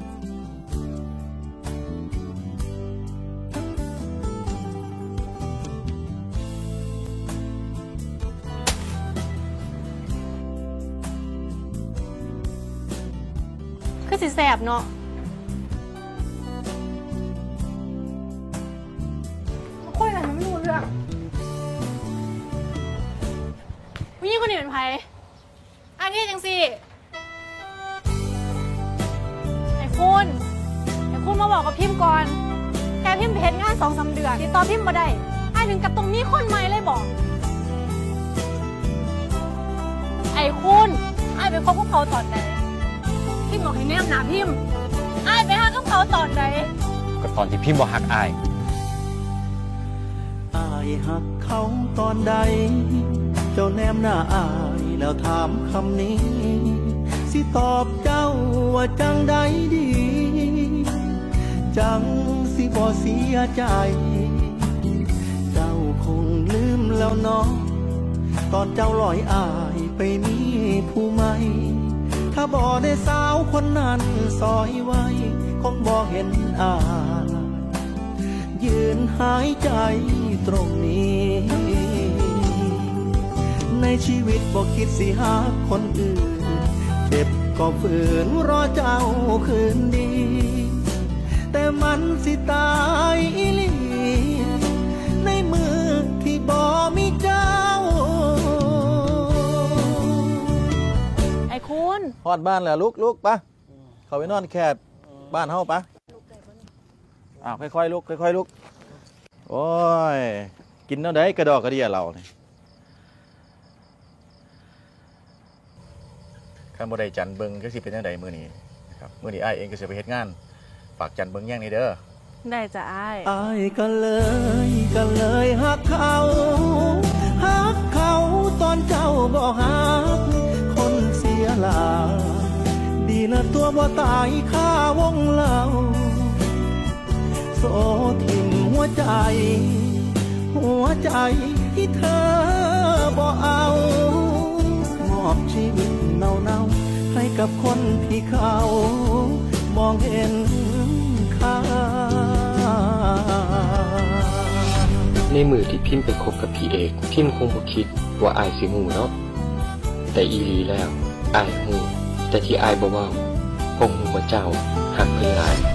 ก็สิแสบเนาะคุยอะไรไม่รู้เรื่องผู้หญิงคนนี้เป็นไผอันนี้จังสิไอ้คุณมาบอกกับพิมพ์ก่อนแกพิมพ์เพจงาน2-3 เดือนติดต่อพิมพ์มาได้ไอ้ถึงกับตรงนี้คนใหม่เลยบอกไอ้คุณไอ้ไปคบกับเขาตอนไหนพิมพ์บอกให้แนมหนาพิมพ์ไอ้ไปหากับเขาตอนไหนก็ตอนที่พิมพ์บอกหักไอ้หักเขาตอนใดเจ้าแนมหน้าอายแล้วถามคำนี้สิตอบเจ้าว่าจังใดดีจังสิบ่เสียใจเจ้าคงลืมแล้วเนาะตอนเจ้าลอยอายไปมีผู้ใหม่ถ้าบ่ได้สาวคนนั้นซอยไว้คงบ่เห็นอายยืนหายใจตรงนี้ในชีวิตบ่คิดสิหาคนอื่นเจ็บก็ฝืนรอเจ้าคืนดีแต่มันสิตายอีหลีในมือที่บ่มีเจ้าไอ้คุณฮอดบ้านแล้วลุกปะเขาไปนอนแคบบ้านเฮาปะค่อยๆลุกค่อยๆลุกโอ้ยกินเท่าใดกระดอกกระเดียเราเนี่ยขั้นบ่ได้จันเบิงก็สิเป็นเท่าใดมื้อนี้ครับมื้อนี้อ้ายเองก็สิไปเฮ็ดงานฝากจันเบิงแย่งนี่เด้อได้จ้ะอ้ายก็เลยฮักเขาตอนเจ้าบ่ฮักคนเสียหลาดีละตัวบ่ตายค่าวงเล่าโซทิ่มหัวใจที่เธอบ่เอามอบชีวิตเน่าให้กับคนที่เขามองเห็นคาในมือที่พิมพ์ไปคบกับพี่เอกพิมพ์คงบ่คิดว่าอายสิฮู้เนาะแต่อีหลีแล้วอายฮู้แต่ที่อายบ่เว้าเพราะฮู้ว่าเจ้าฮักเพิ่นหลาย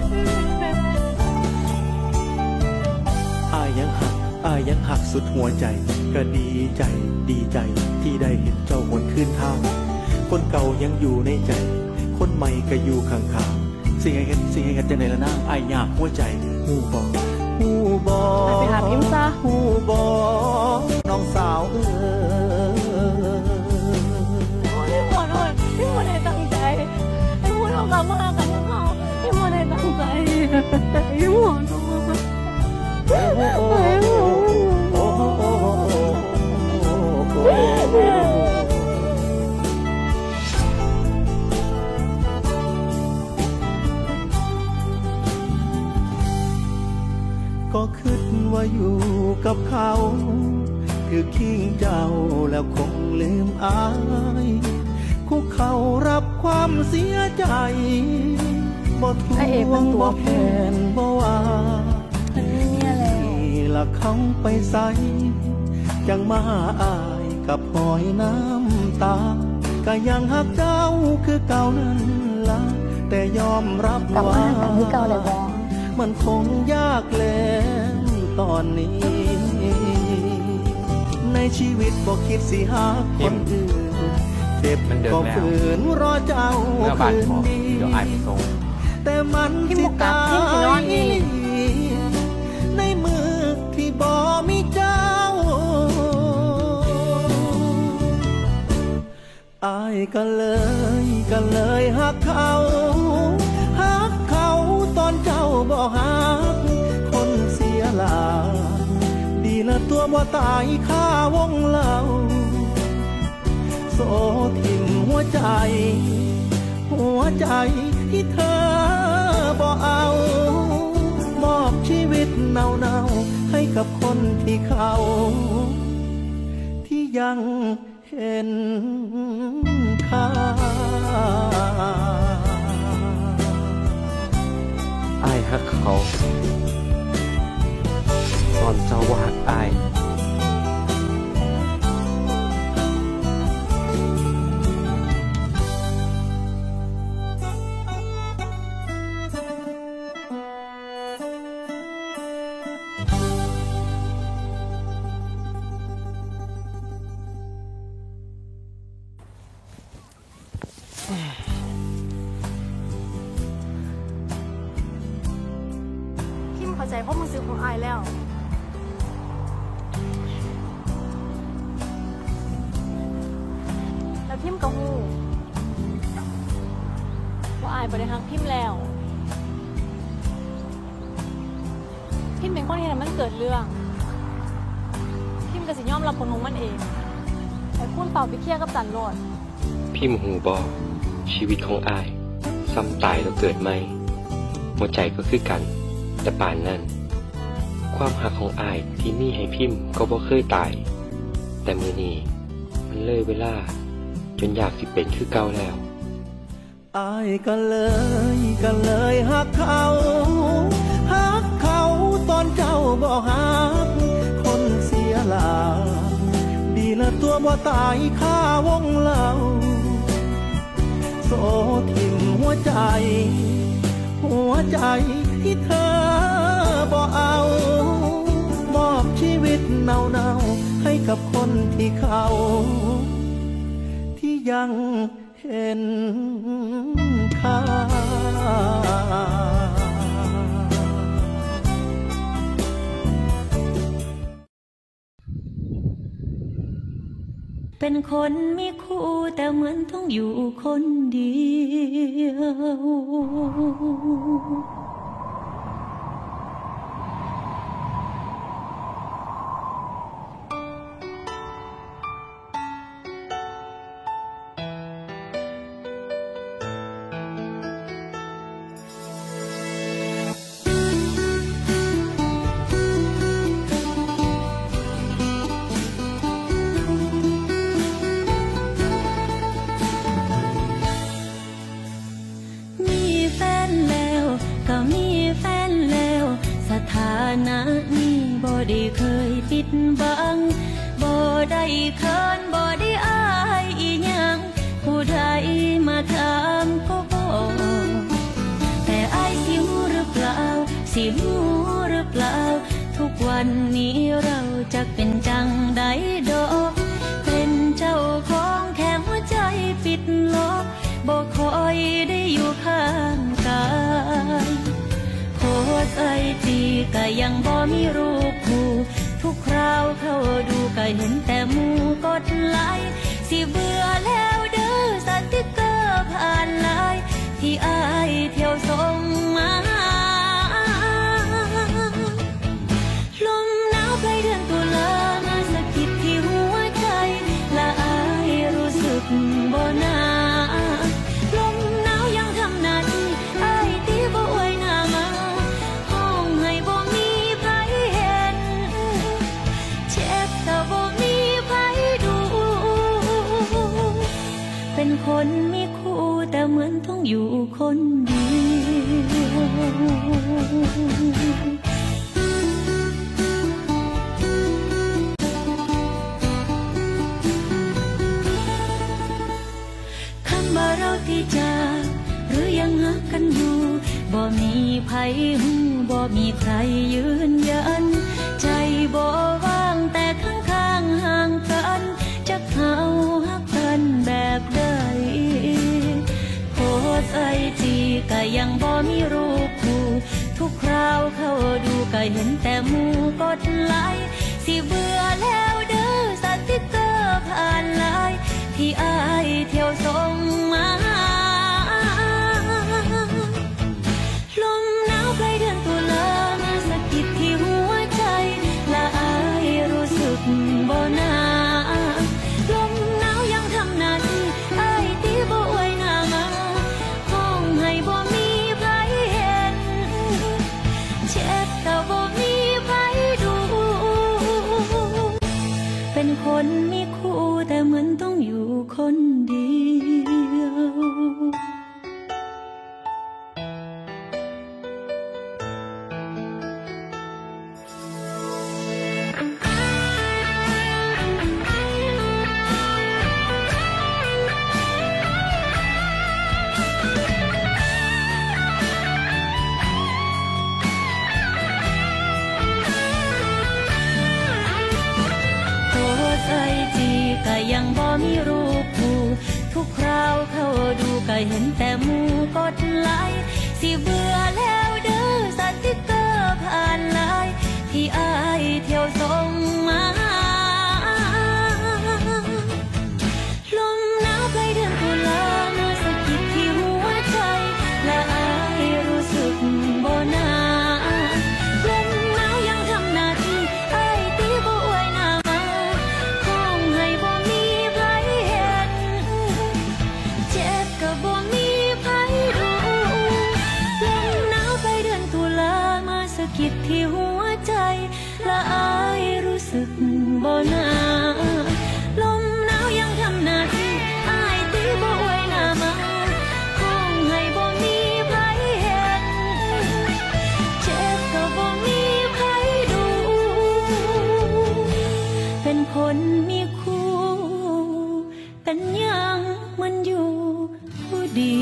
อายยังหักสุดหัวใจก็ดีใจที่ได้เห็นเจ้าวนคืนทางคนเก่ายังอยู่ในใจคนใหม่ก็อยู่ข้างๆสิ่งให้เห็นจังได๋ล่ะนางอายอยากหัวใจฮู้บ่ไปหาพิมพ์ซะฮู้บ่น้องสาวพี่หมดได้ตั้งใจพี่หมดเอากลับมากันนะเขาพี่หมดได้ตั้งใจพี่หมดก็คิดว่าอยู่กับเขาคือคิงเจ้าแล้วคงลืมอายคุกเขารับความเสียใจบ่ทวงบ่แผนบ่ว่าละเขาไปใส่จังมาอายกับหอยน้ำตาก็ยังหักเจ้าคือเก่านั้นละแต่ยอมรับว่ามันคงยากแล้วตอนนี้ในชีวิตบ่คิดสิหาคนอื่นเจ็บก็ฝืนรอเจ้าคืนดีแต่มันสิตายในมือที่บ่มีเจ้าอายก็เลยหักเขาตอนเจ้าบ่หักคนเสียหลาดีละตัวบ่ตายค่าวงเล่าโซทิ่มหัวใจที่เธอบ่เอามอบชีวิตเน่าๆให้กับคนที่เขาที่ยังเห็นค่าอายฮักเขาตอนเจ้าว่าฮักอายเข้าใจความรู้สึกของอายแล้วพิมพ์กับฮู้ว่าอายบ่ได้ฮักพิมพ์แล้วพิมพ์เป็นคนที่ทำให้มันเกิดเรื่องพิมพ์ก็สิยอมรับผลของมันเองแต่คุณเป่าไปเคลียร์กับจันโลดพิมพ์ฮู้บ่ชีวิตของอายซ้ำตายแล้วเกิดใหม่หัวใจก็คือกันแต่ป่านนั้นความหักของอายที่มีให้พิมพ์ก็บ่เคยตายแต่มื้อนี้มันเลยเวลาจนอยากสิเป็นคือเก่าแล้วอายก็เลยหักเขาตอนเจ้าบ่หักคนเสียหลาดีละตัวบ่ตายค่าวงเล่าโซทิ่มหัวใจที่เธอบ่เอามอบชีวิตเน่าๆให้กับคนที่เขาที่ยังเห็นค่าเป็นคนมีคู่แต่เหมือนต้องอยู่คนเดียวกนะนี่บ่ได้เคยปิดบังบ่ได้เขินบ่ได้อายอีหยังผู้ใดมาถามก็บอกแต่อายสิรู้หรือเปล่าสิรู้หรือเปล่าทุกวันนี้เราจะเป็นจังใดดอกเป็นเจ้าของแค่หัวใจปิดล็อกบ่คอยได้อยู่ข้างกายโพสต์ไอจีก็ยังบ่มีรูปคู่ทุกคราวเข้าดูก็เห็นแต่หมู่กดไลค์สิเบื่อแล้วเด้อสติ๊กเกอร์ผ่านไลน์ที่อายเที่ยวส่งมาลมหนาวปลายเดือนตุลามาสะกิดที่หัวใจและอายรู้สึกบ่น่าลมหนาวยังทำหน้าที่อายตีบ่อวยหน้ามาห้องให้บ่มีไผเห็นเช็ดแต่บ่มีไผดูเป็นคนมีคู่แต่เหมือนต้องอยู่คนเดียวเราที่จากหรือยังรักกันอยู่บ่มีไผหูบ่มีใครยืนยันใจบ่ว่างแต่ข้างๆห่างกันจักเฮาฮักกันแบบใดโพสต์ไอจีก็ยังบ่มีรูปคู่ทุกคราวเข้าดูก็เห็นแต่หมู่กดไลค์สิเบื่อแล้วเด้อสติ๊กเกอร์ผ่านไลน์ที่อายเที่ยวส่งมาลมหนาวปลายเดือนตุลามาสะกิดที่หัวใจและอายรู้สึกบ่น่าลมหนาวยังทำหน้าที่อายตีบ่อวยหน้ามาห้องให้บ่มีไผเห็นเช็ดแต่บ่มีไผดูเป็นคนมีคู่แต่เหมือนต้องอยู่คนเดียวก็ยังบ่มีรูปคู่ทุกคราวเข้าดูก็เห็นแต่หมู่กดไลค์สิเบื่อแล้วเด้อสติ๊กเกอร์ผ่านไลน์ที่อายเที่ยวส่งมาลมหนาวปลายเดือนตุลามาสะกิดที่หัวใจและอายรู้สึกบ่น่าลมหนาวยังทำหน้าที่อายตีบ่อวยหน้ามาห้องให้บ่มีไผเห็นเจ็บก็บ่มีไผดูลมหนาวปลายเดือนตุลามาสะกิดที่หัวใจและอายรู้สึกบ่น่าลมหนาวยังทำหน้าที่อายตีบ่อวยหน้ามาห้องให้บ่มีไผเห็นเจ็บก็บ่มีไผดูเป็นคนมีคู่เป็นยังมันอยู่ผู้เดี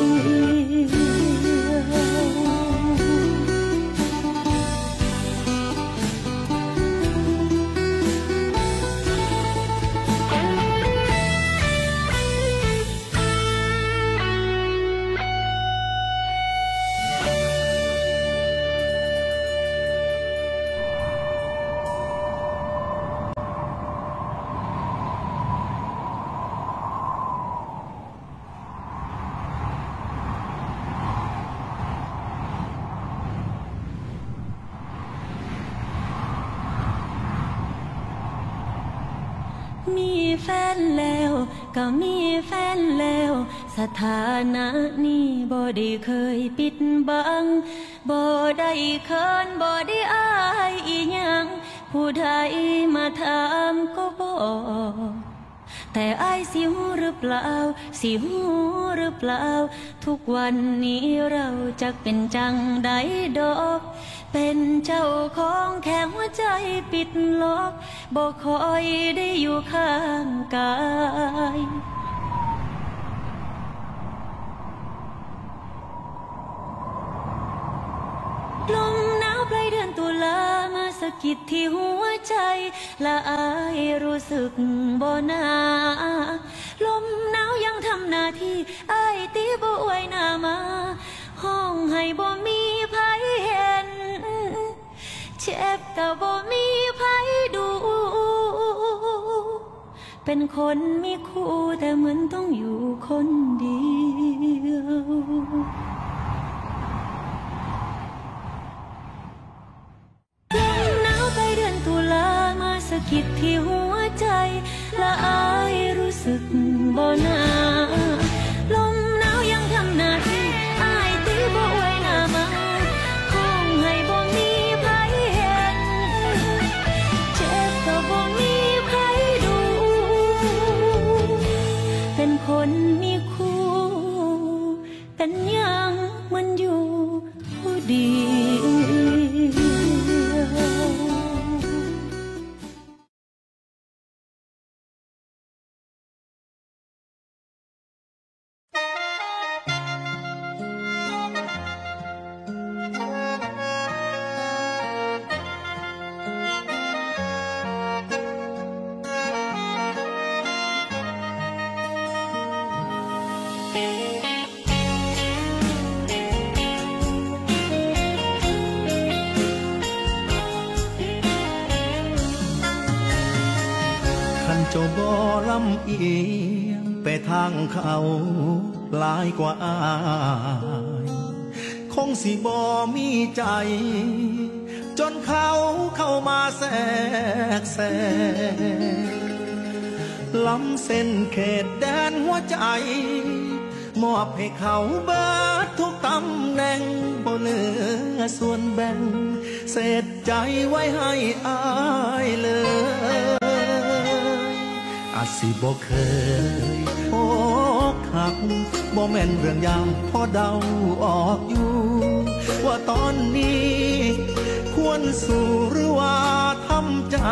มีแฟนแล้วก็มีแฟนแล้วสถานะนี้บ่ได้เคยปิดบังบ่ได้เขินบ่ได้อายอีหยังผู้ใดมาถามก็บอก แต่แต่อ้ายสิหูหรือเปล่าสิหูหรือเปล่าทุกวันนี้เราจะเป็นจังใดดอกเป็นเจ้าของแค่หัวใจปิดล็อกบ่คอยได้อยู่ข้างกายลมหนาวปลายเดือนตุลามาสะกิดที่หัวใจละอายรู้สึกบ่นาลมหนาวยังทำหน้าที่อ้ายตีบ่อวยหน้ามาห้องให้บ่มีไผเห็นเจ็บก็บ่มีไผดูเป็นคนมีคู่แต่เหมือนต้องอยู่คนเดียวลมหนาวไปเดือนตุลามาสะกิดที่หัวใจละอายรู้สึกบ่นาลมหนาวยังทำหน้าที่อ้ายตีบ่อวยหน้ามาห้องให้บ่มีไผเห็นเจ็บก็บ่มีไผดูเป็นคนมีคู่เป็นยังมันอยู่ผู้เดียวเจ้าบ่ลำเอียงไปทางเขาหลายกว่าอายคงสิบ่มีใจจนเขาเข้ามาแทรกแซงล้ำเส้นเขตแดนหัวใจมอบให้เขาเบิดทุกตำแหน่งบ่เหลือส่วนแบ่งเศษใจไว้ให้อายเลยอาจสิบ่เคยอกหักบ่แม่นเรื่องยากพอเดาออกอยู่ว่าตอนนี้ควรสู้หรือว่าทำใจ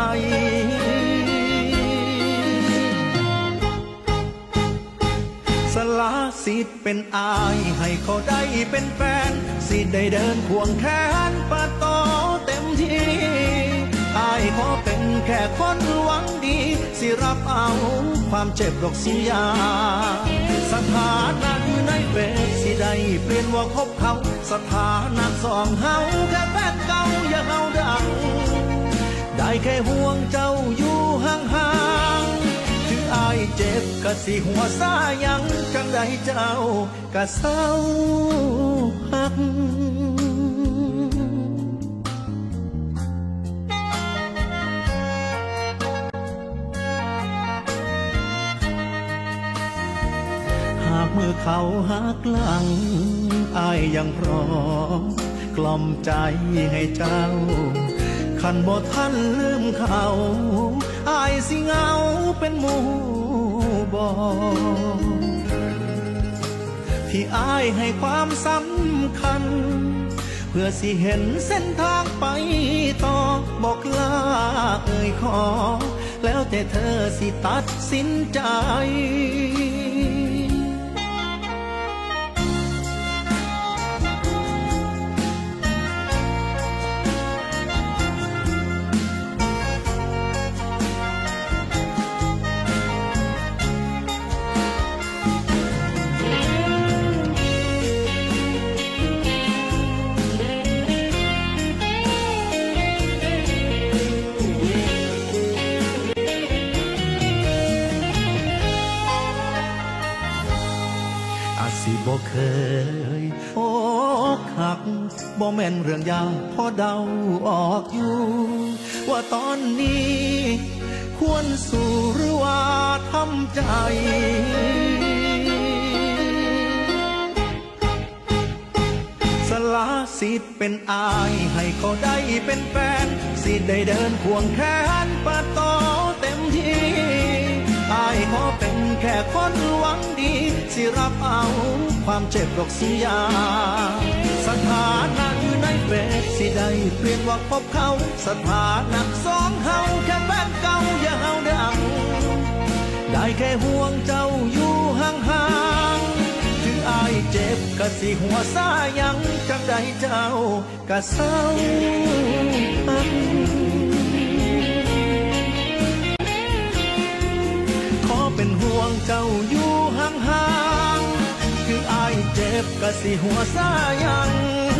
สละสิทธิ์เป็นอายให้เขาได้เป็นแฟนสิได้เดินควงแขนปะต่อเต็มที่อายขอเป็นแค่คนหวังดีสิรับเอาความเจ็บดอกสิยาสถานะอยู่ในเฟซสิได้เปลี่ยนว่าคบเขาสถานะสองเฮาแค่แฟนเก่าอย่าเฮาดังได้แค่ห่วงเจ้าอยู่ห่างๆถึงอายเจ็บก็สิหัวซายังจังได้เจ้าก็เศร้าหักเมื่อเขาหักหลังอายยังพร้อมกล่อมใจให้เจ้าคันบ่ทันลืมเขาอายสิเหงาเป็นหมู่บ่ที่อายให้ความสำคัญเพื่อสิเห็นเส้นทางไปต่อบอกลาเอ่ยขอแล้วแต่เธอสิตัดสินใจบ่เคยอกหักบ่แม่นเรื่องยากพอเดาออกอยู่ว่าตอนนี้ควรสู้หรือว่าทำใจสละสิทธิ์เป็นอายให้เขาได้เป็นแฟนสิได้เดินควงแขนปะต่อเต็มที่อายขอเป็นแค่คนหวังดีสิรับเอาความเจ็บดอกสัญญาสถานะอยู่ในเฟซสิได้เปลี่ยนว่าพบเขาสถานะสองเฮาแค่แฟนเก่าอย่าเฮาดังได้แค่ห่วงเจ้าอยู่ห่างๆถึงอายเจ็บกะสิหัวซายังจังใดเจ้ากะเศร้าขอเป็นห่วงเจ้าอยู่ห่างๆถึงอายเจ็บกะสิหัวซายัง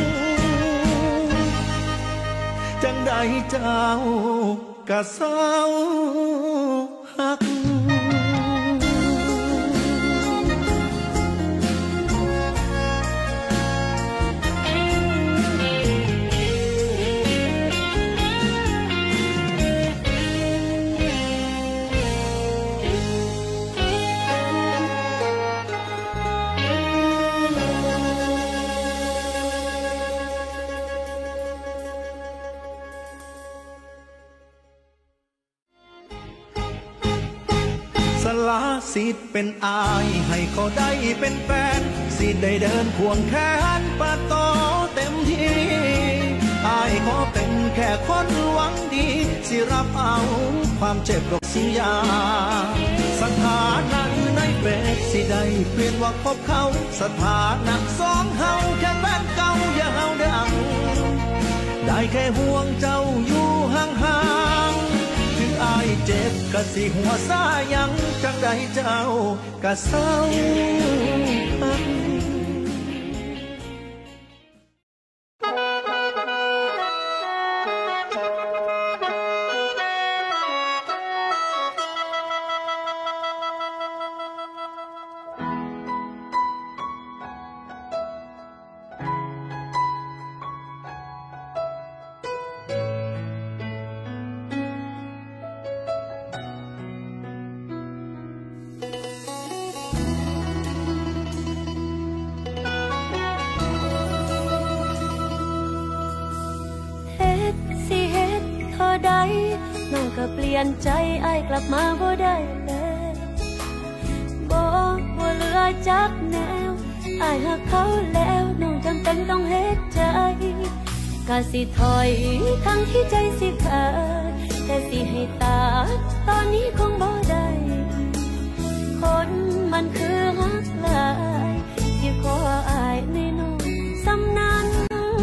จังใดเจ้ากะเศร้าหักสละสิทธิ์เป็นอายให้เขาได้เป็นแฟนสิได้เดินควงแขนปะต่อเต็มที่อายขอเป็นแค่คนหวังดีสิรับเอาความเจ็บดอกสัญญาสถานะในเฟซสิได้เปลี่ยนว่าพบเขาสถานะสองเฮาแค่แฟนเก่าอย่าเฮาดังได้แค่ห่วงเจ้าอยู่ห่างๆถึงอายเจ็บกะสิหัวซายังจังใดเจ้ากะเศร้าน้องก็เปลี่ยนใจอ้ายกลับมาบ่ได้แล้วบ่เหลือจักแนวอ้ายหักเขาแล้วน้องจำเป็นต้องเฮ็ดใจก็สิถอยทั้งที่ใจสิขาดแต่สิให้ตาตอนนี้คงบ่ได้คนมันคือหักหลายที่ขออ้ายในน้องสำนัน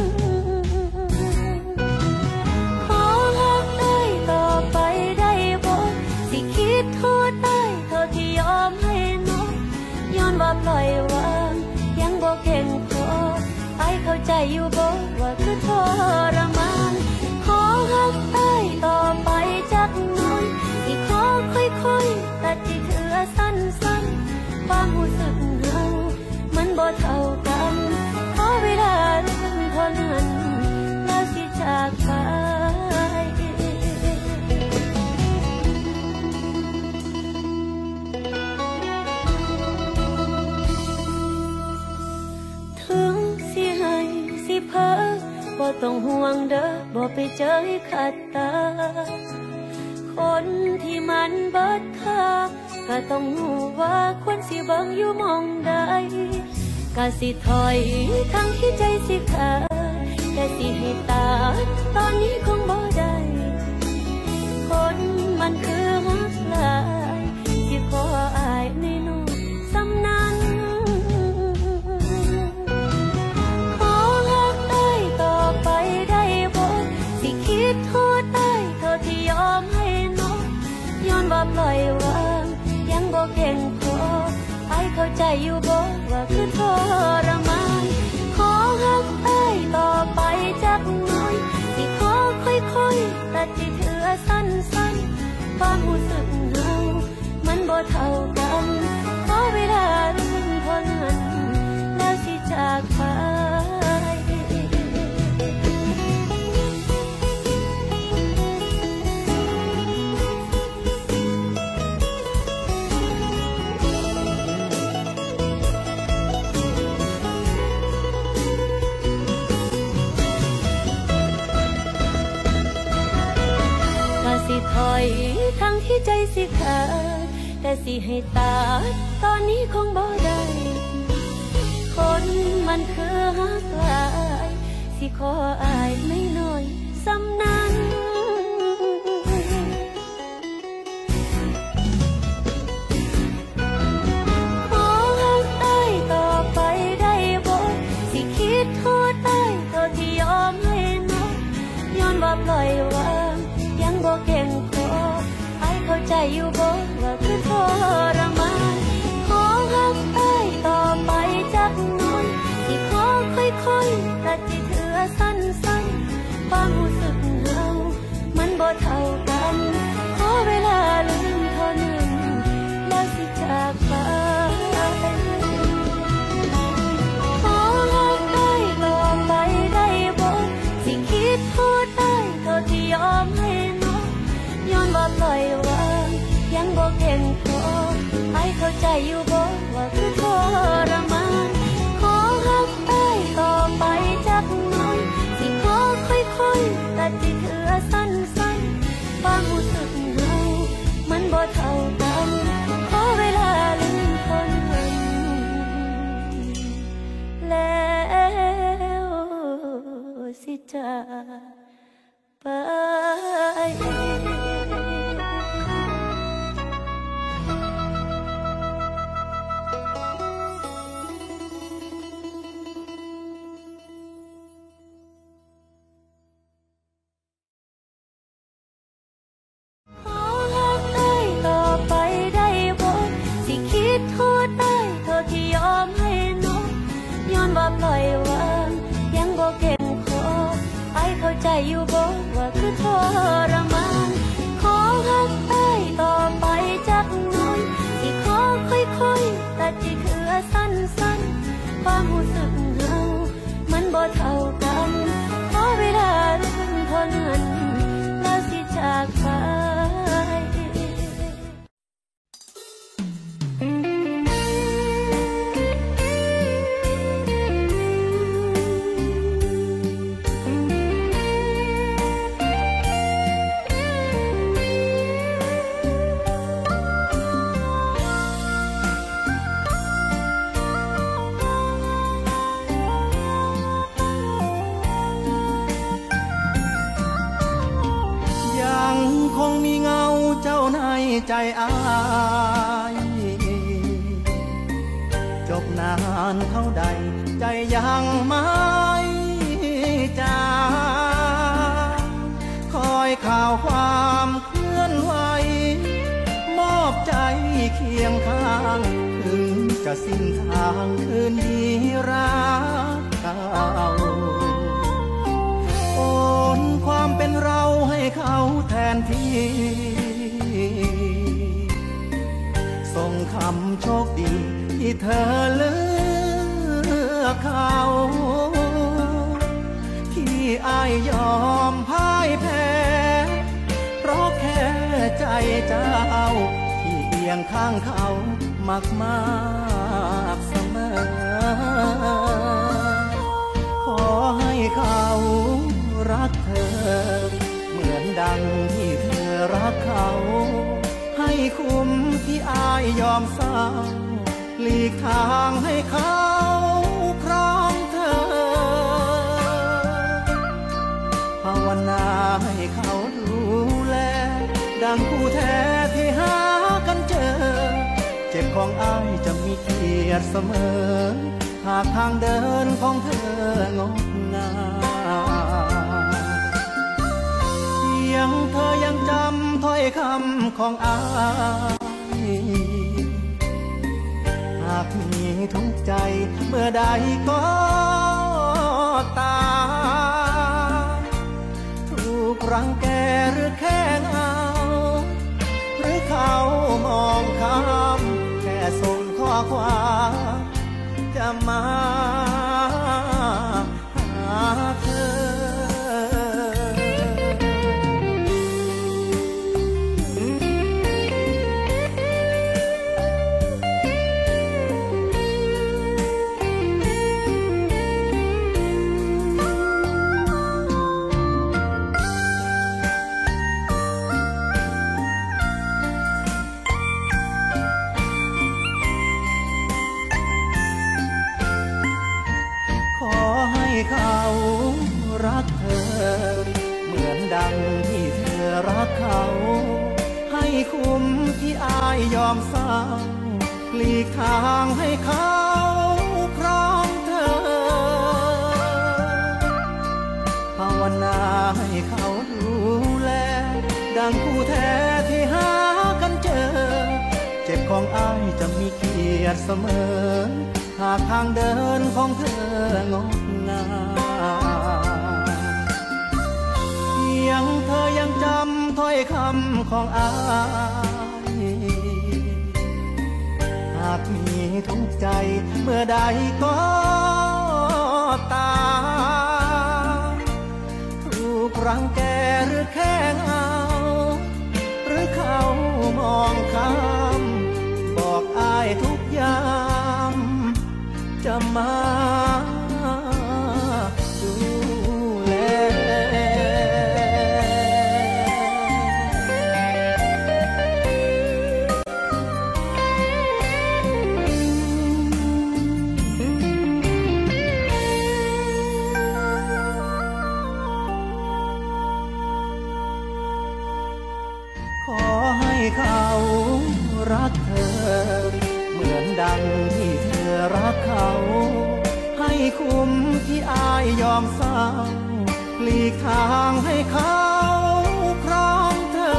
ว่าปล่อยวางยังบ่เก่งพอไอ้เข้าใจอยู่บ่ว่าคือทรมานขอหักไอ้ต่อไปจักหน่อยที่ขอค่อยๆตัดที่เถือสั้นๆความรู้สึกเฮามันบ่เท่ากันขอเวลาเรื่องเท่านั้นแล้วสิจากไปบ่ต้องห่วงเด้อบ่ไปเจอให้ขัดตาคนที่มันเบิดค่าก็ต้องรู้ว่าควรสิเบิ่งอยู่มองใดก็สิถอยทั้งที่ใจสิขาดแต่สิให้ตาตอนนี้คงบ่ได้คนมันคือหักหลายที่ขออ้ายในน้องสำนันโทษได้เท่าที่ยอมให้น้องย้อนว่าปล่อยวางยังบ่เก่งพอไอ้เข้าใจอยู่บ่ว่าคือทรมานขอหักไอ้ต่อไปจักหน่อยที่ขอค่อยๆตัดที่เถือสั้นๆความรู้สึกเฮามันบ่เท่ากันขอเวลาเรื่องเท่านั้นแล้วสิจากไปถอยทั้งที่ใจสิขาดแต่สิให้ตัดตอนนี้คงบ่ได้คนมันคือฮักหลายสิขออายไม่น้อยสำนันขอฮักอ้ายต่อไปได้บ่สิคิดโทษอ้ายเท่าที่ยอมให้น้องย้อนว่าปล่อยวางยังบ่เก่งพออ้ายเข้าใจอยู่บ่ว่าคือทรมานขอฮักอ้ายต่อไปจักหน่อยสิขอค่อยๆตัดที่เถือสั้นๆความรู้สึกเฮามันบ่เท่ากันขอเวลาลืมเท่านึงแล้วสิจากไปขอฮักอ้ายต่อไปได้บ่สิคิดโทษอ้ายเท่าที่ยอมให้น้องย้อนว่าปล่อยวางยังบ่เก่งพออ้ายเข้าใจอยู่บ่ว่าคือทรมานขอฮักอ้ายต่อไปจักหน่อยสิขอค่อยๆตัดที่เถือสั้นๆความรู้สึกเฮามันบ่เท่ากันขอเวลาลืมคนแล้วสิจากไปขอฮักอ้ายต่อไปได้บ่สิคิดโทษอ้ายเท่าที่ยอมให้น้องย้อนว่าปล่อยวางยังบ่เก่งพออ้ายเข้าใจอยู่บ่ว่าคือทรมานขอฮักอ้ายต่อไปจักหน่อยสิขอค่อยๆตัดที่เถือสั้นๆความรู้สึกเฮามันบ่เท่ากันขอเวลาลืมเท่านั้นแล้วสิจากไปยังคงมีเงาเจ้าในใจอายจบนานเท่าใดใจยังไม่จางคอยข่าวความเคลื่อนไหวมอบใจเคียงข้างถึงจะสิ้นทางคืนดีรักเก่าโอนความเป็นเราให้เขาแทนที่ส่งคำโชคดีที่เธอเลือกเขาที่อายยอมพ่ายแพ้เพราะแค่ใจเจ้าที่เอียงข้างเขามากๆเสมอขอให้เขารักเธอเหมือนดังที่เธอรักเขาให้คุ้มที่อายยอมเศร้าหลีกทางให้เขาครองเธอภาวนาให้เขาดูแลดังคู่แท้ที่หากันเจอเจ็บของอายจะมีเกียรติเสมอหากทางเดินของเธองดงามเพียงเธอยังจำถ้อยคำของอายหากมีทุกข์ใจเมื่อใดก็ตามถูกรังแกหรือแค่เงาหรือเขามองข้ามแค่ส่งข้อความจะมาหาเธอ ขดังที่เธอรักเขาให้คุ้มที่อายยอมเศร้าหลีกทางให้เขาครองเธอภาวนาให้เขาดูแลดังคู่แท้ที่หากันเจอเจ็บของอายจะมีเกียรติเสมอหากทางเดินของเธองดงามเพียงเธอยังจำถ้อยคำของอายหากมีทุกข์ใจเมื่อใดก็ตามถูกรังแกหรือแค่เงาหรือเขามองข้ามบอกอายทุกอย่างจะมาดูแลขอให้เขารักเธอเหมือนดังที่เธอรักเขาให้คุ้มที่อายยอมเศร้าหลีกทางให้เขาครองเธอ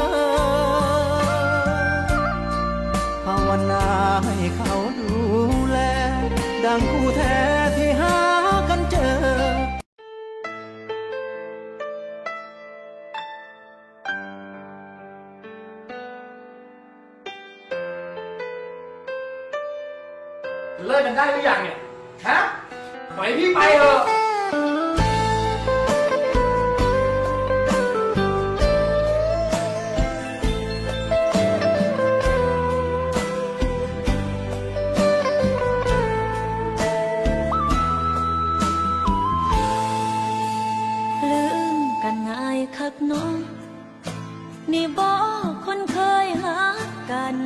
ภาวนาให้เขาดูแลดังคู่แท้ที่หากันเจอเลิกกันได้หรือยังเนี่ยฮะปล่อยพี่ไปเถอะลืมกันง่ายคักน้องนี่บ่คนเคยหากัน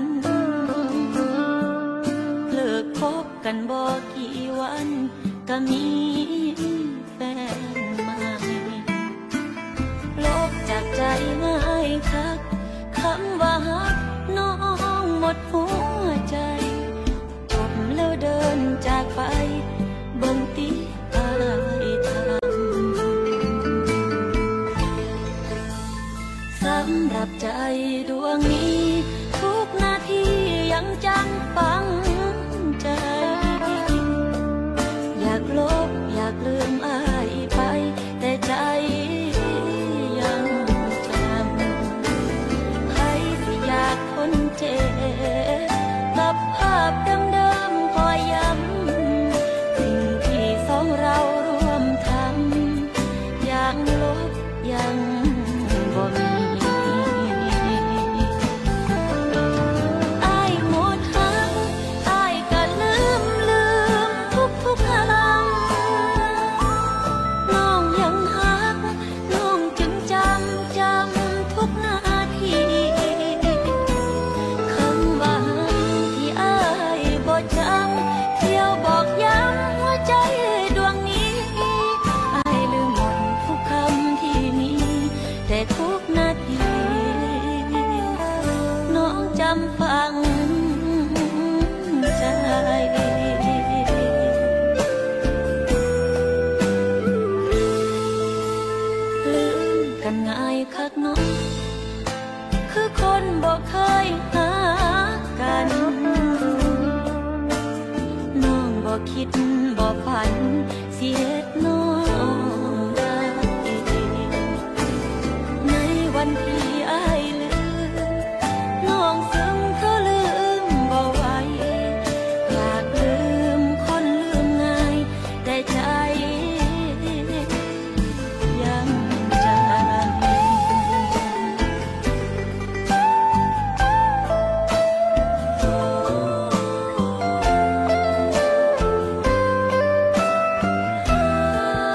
เลิกคบกันบ่กี่วันก็มีแฟนใหม่ลบจากใจง่ายคักคำว่าฮักน้องหมดหัวใจจบแล้วเดินจากไปเบิ่งติอายทำสำหรับใจดวงนี้ทุกนาทียังจังฝังใจอยากลบอยากลืมอายไปแต่ใจยังจำใครที่อยากทนเจ็บกับภาพเดิมๆคอยย้ำสิ่งที่สองเราร่วมทำอย่างลบยังบ่มีฟังใจลืมกันง่ายคักน้องคือคนบ่เคยหากันน้องบ่คิดบ่ฝันสิเฮ็ดน้องได้ในวันที่อายลืมน้องซึมก็ลืมบ่ไหวอยากลืมคนลืมง่ายแต่ใจยังจำ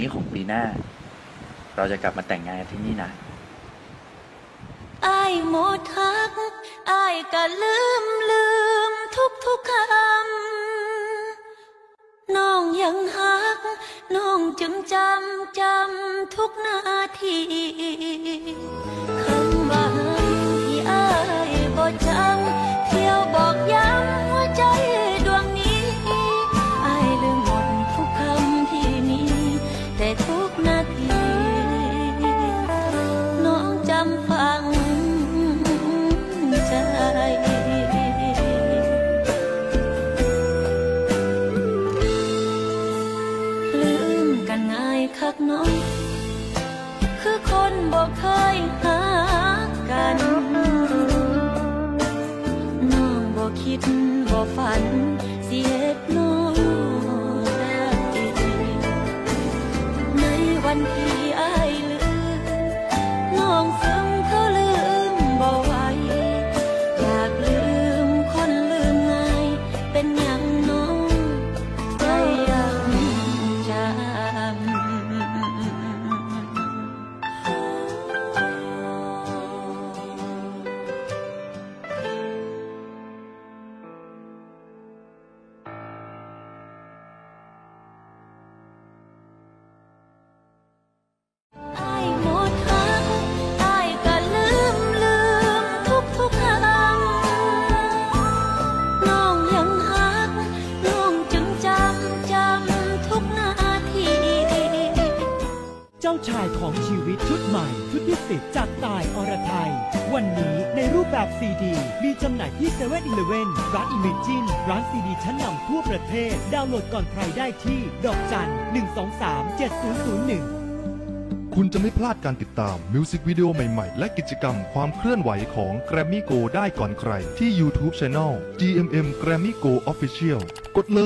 ของปีหน้า เราจะกลับมาแต่งงานกันที่นี่นะอ้ายหมดทักอ้ายก็ลืมทุกคำน้องยังฮักน้องจึงจำทุกนาทีคำว่าที่อ้ายบ่จำเที่ยวบอกย้ำหัวใจดวงนี้อ้ายลืมหมดทุกคำที่มีแต่ทุกนาทีน้องจำฟังใจลืมกันง่ายคักน้องคือคนบอกเคยหากันน้องบอกคิดบอกฝันเสียดน้องได้ในวันที่อ้ายลืมน้องซึ้งเขาลืมบอกไว้อยากลืมคนลืมง่ายเป็นอย่างน้องก็ยังจำอ้ายหมดทักอ้ายก็ลืมทุกคำน้องยังฮักน้องจึงจำทุกนาทีเจ้าชายของชีวิตชุดใหม่ชุดที่10จากต่ายอรไทยวันนี้ในรูปแบบซีดีมีจำหน่ายที่7-11 ร้าน Imagine ร้านซีดีชั้นนำทั่วประเทศดาวน์โหลดก่อนใครได้ที่ดอกจัน 1237001 คุณจะไม่พลาดการติดตามมิวสิกวิดีโอใหม่ๆและกิจกรรมความเคลื่อนไหวของ Grammy Go ได้ก่อนใครที่ YouTube Channel GMM Grammy Go Official กดเลย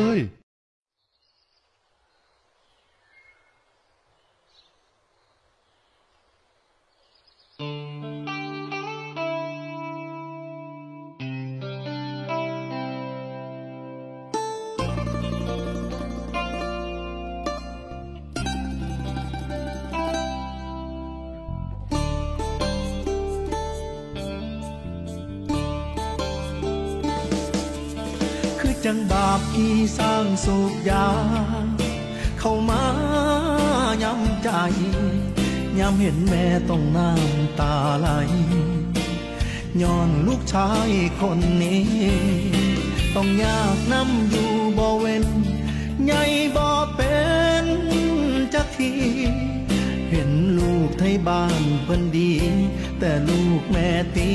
คือจังบาปที่สร้างสูบยาเข้ามายำใจยำเห็นแม่ต้องน้ำตาไหลย้อนลูกชายคนนี้ ต้องยากน้ำอยู่บ่เว้นใหญ่บ่เป็นจักทีเห็นลูกไทยบ้านเพิ่นดี แต่ลูกแม่ตี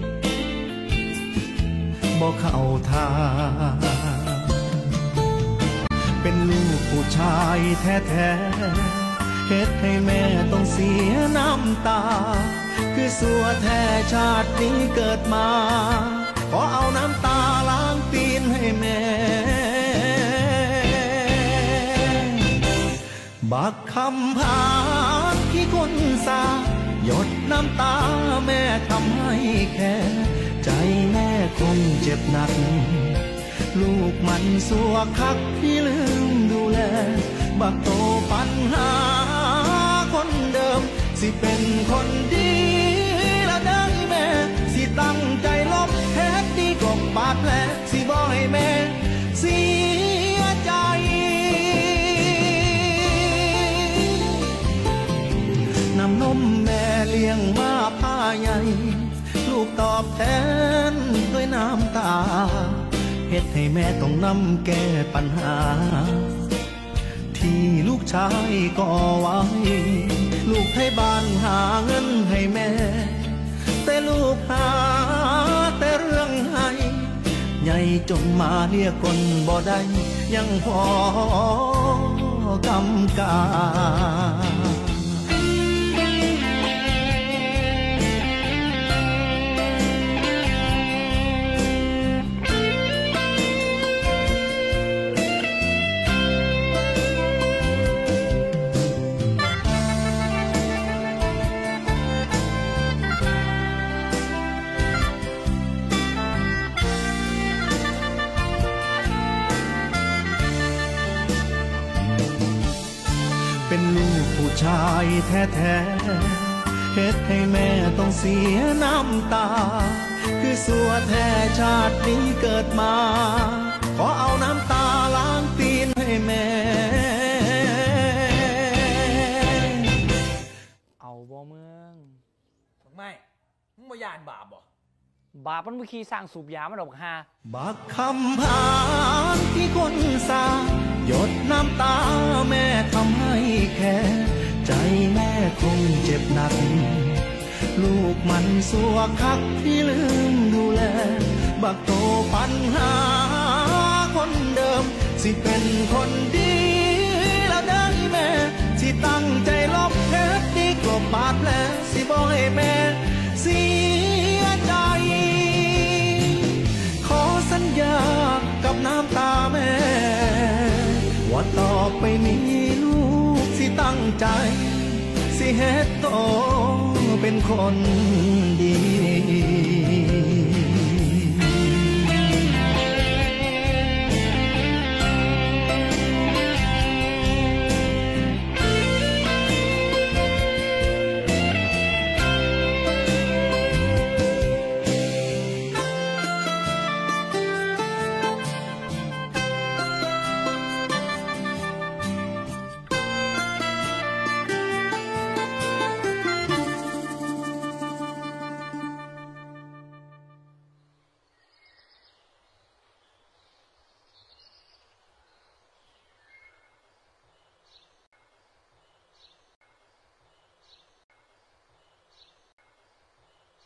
บ่เข้าทางเป็นลูกผู้ชายแท้ๆเฮ็ดให้แม่ต้องเสียน้ำตาคือสัวแท้ชาตินี้เกิดมาขอเอาน้ำตาล้างตีนให้แม่บักคำพานที่คนสาหยดน้ำตาแม่ทำให้แค่ใจแม่คงเจ็บหนักลูกมันสัวคักที่ลืมดูแลบักโตปัญหาคนเดิมสิเป็นคนดีละเด้อแม่สิตั้งใจลบแท้ดีกบบาดแผลสิบ่ให้แม่เสียใจน้ำนมแม่เลี้ยงมาผ้าใหญ่ลูกตอบแทนด้วยน้ำตาเฮ็ดให้แม่ต้องนำแก้ปัญหาที่ลูกชายก่อไว้ลูกให้บ้านหาเงินให้แม่แต่ลูกหาแต่เรื่องให้ใหญ่จนมาเรียกคนบ่ได้ยังพอกำกาเป็นลูผู้ชายแท้ๆเฮ็ดให้แม่ต้องเสียน้ำตาคือสัวแท้ชาตินี้เกิดมาขอเอาน้ำตาล้างตีนให้แม่เอาบ่เมืองไม่มึงบ่ยานบาปบ่บาปมันวิธีสร้างสูบยามันดอกฮาบักคำพานที่คนสาหยดน้ำตาแม่ทำให้แค่ใจแม่คงเจ็บหนักลูกมันสัวคักที่ลืมดูแลบักโตปัญหาคนเดิมสิเป็นคนดีแล้วได้แม่สิตั้งใจลบเท็จดีกลบบาดแผลสิบอกให้แม่เสียใจขอสัญญากับน้ำตาแม่ว่าต่อไปนี้ลูกสิตั้งใจสิเฮ็ดโตเป็นคนดี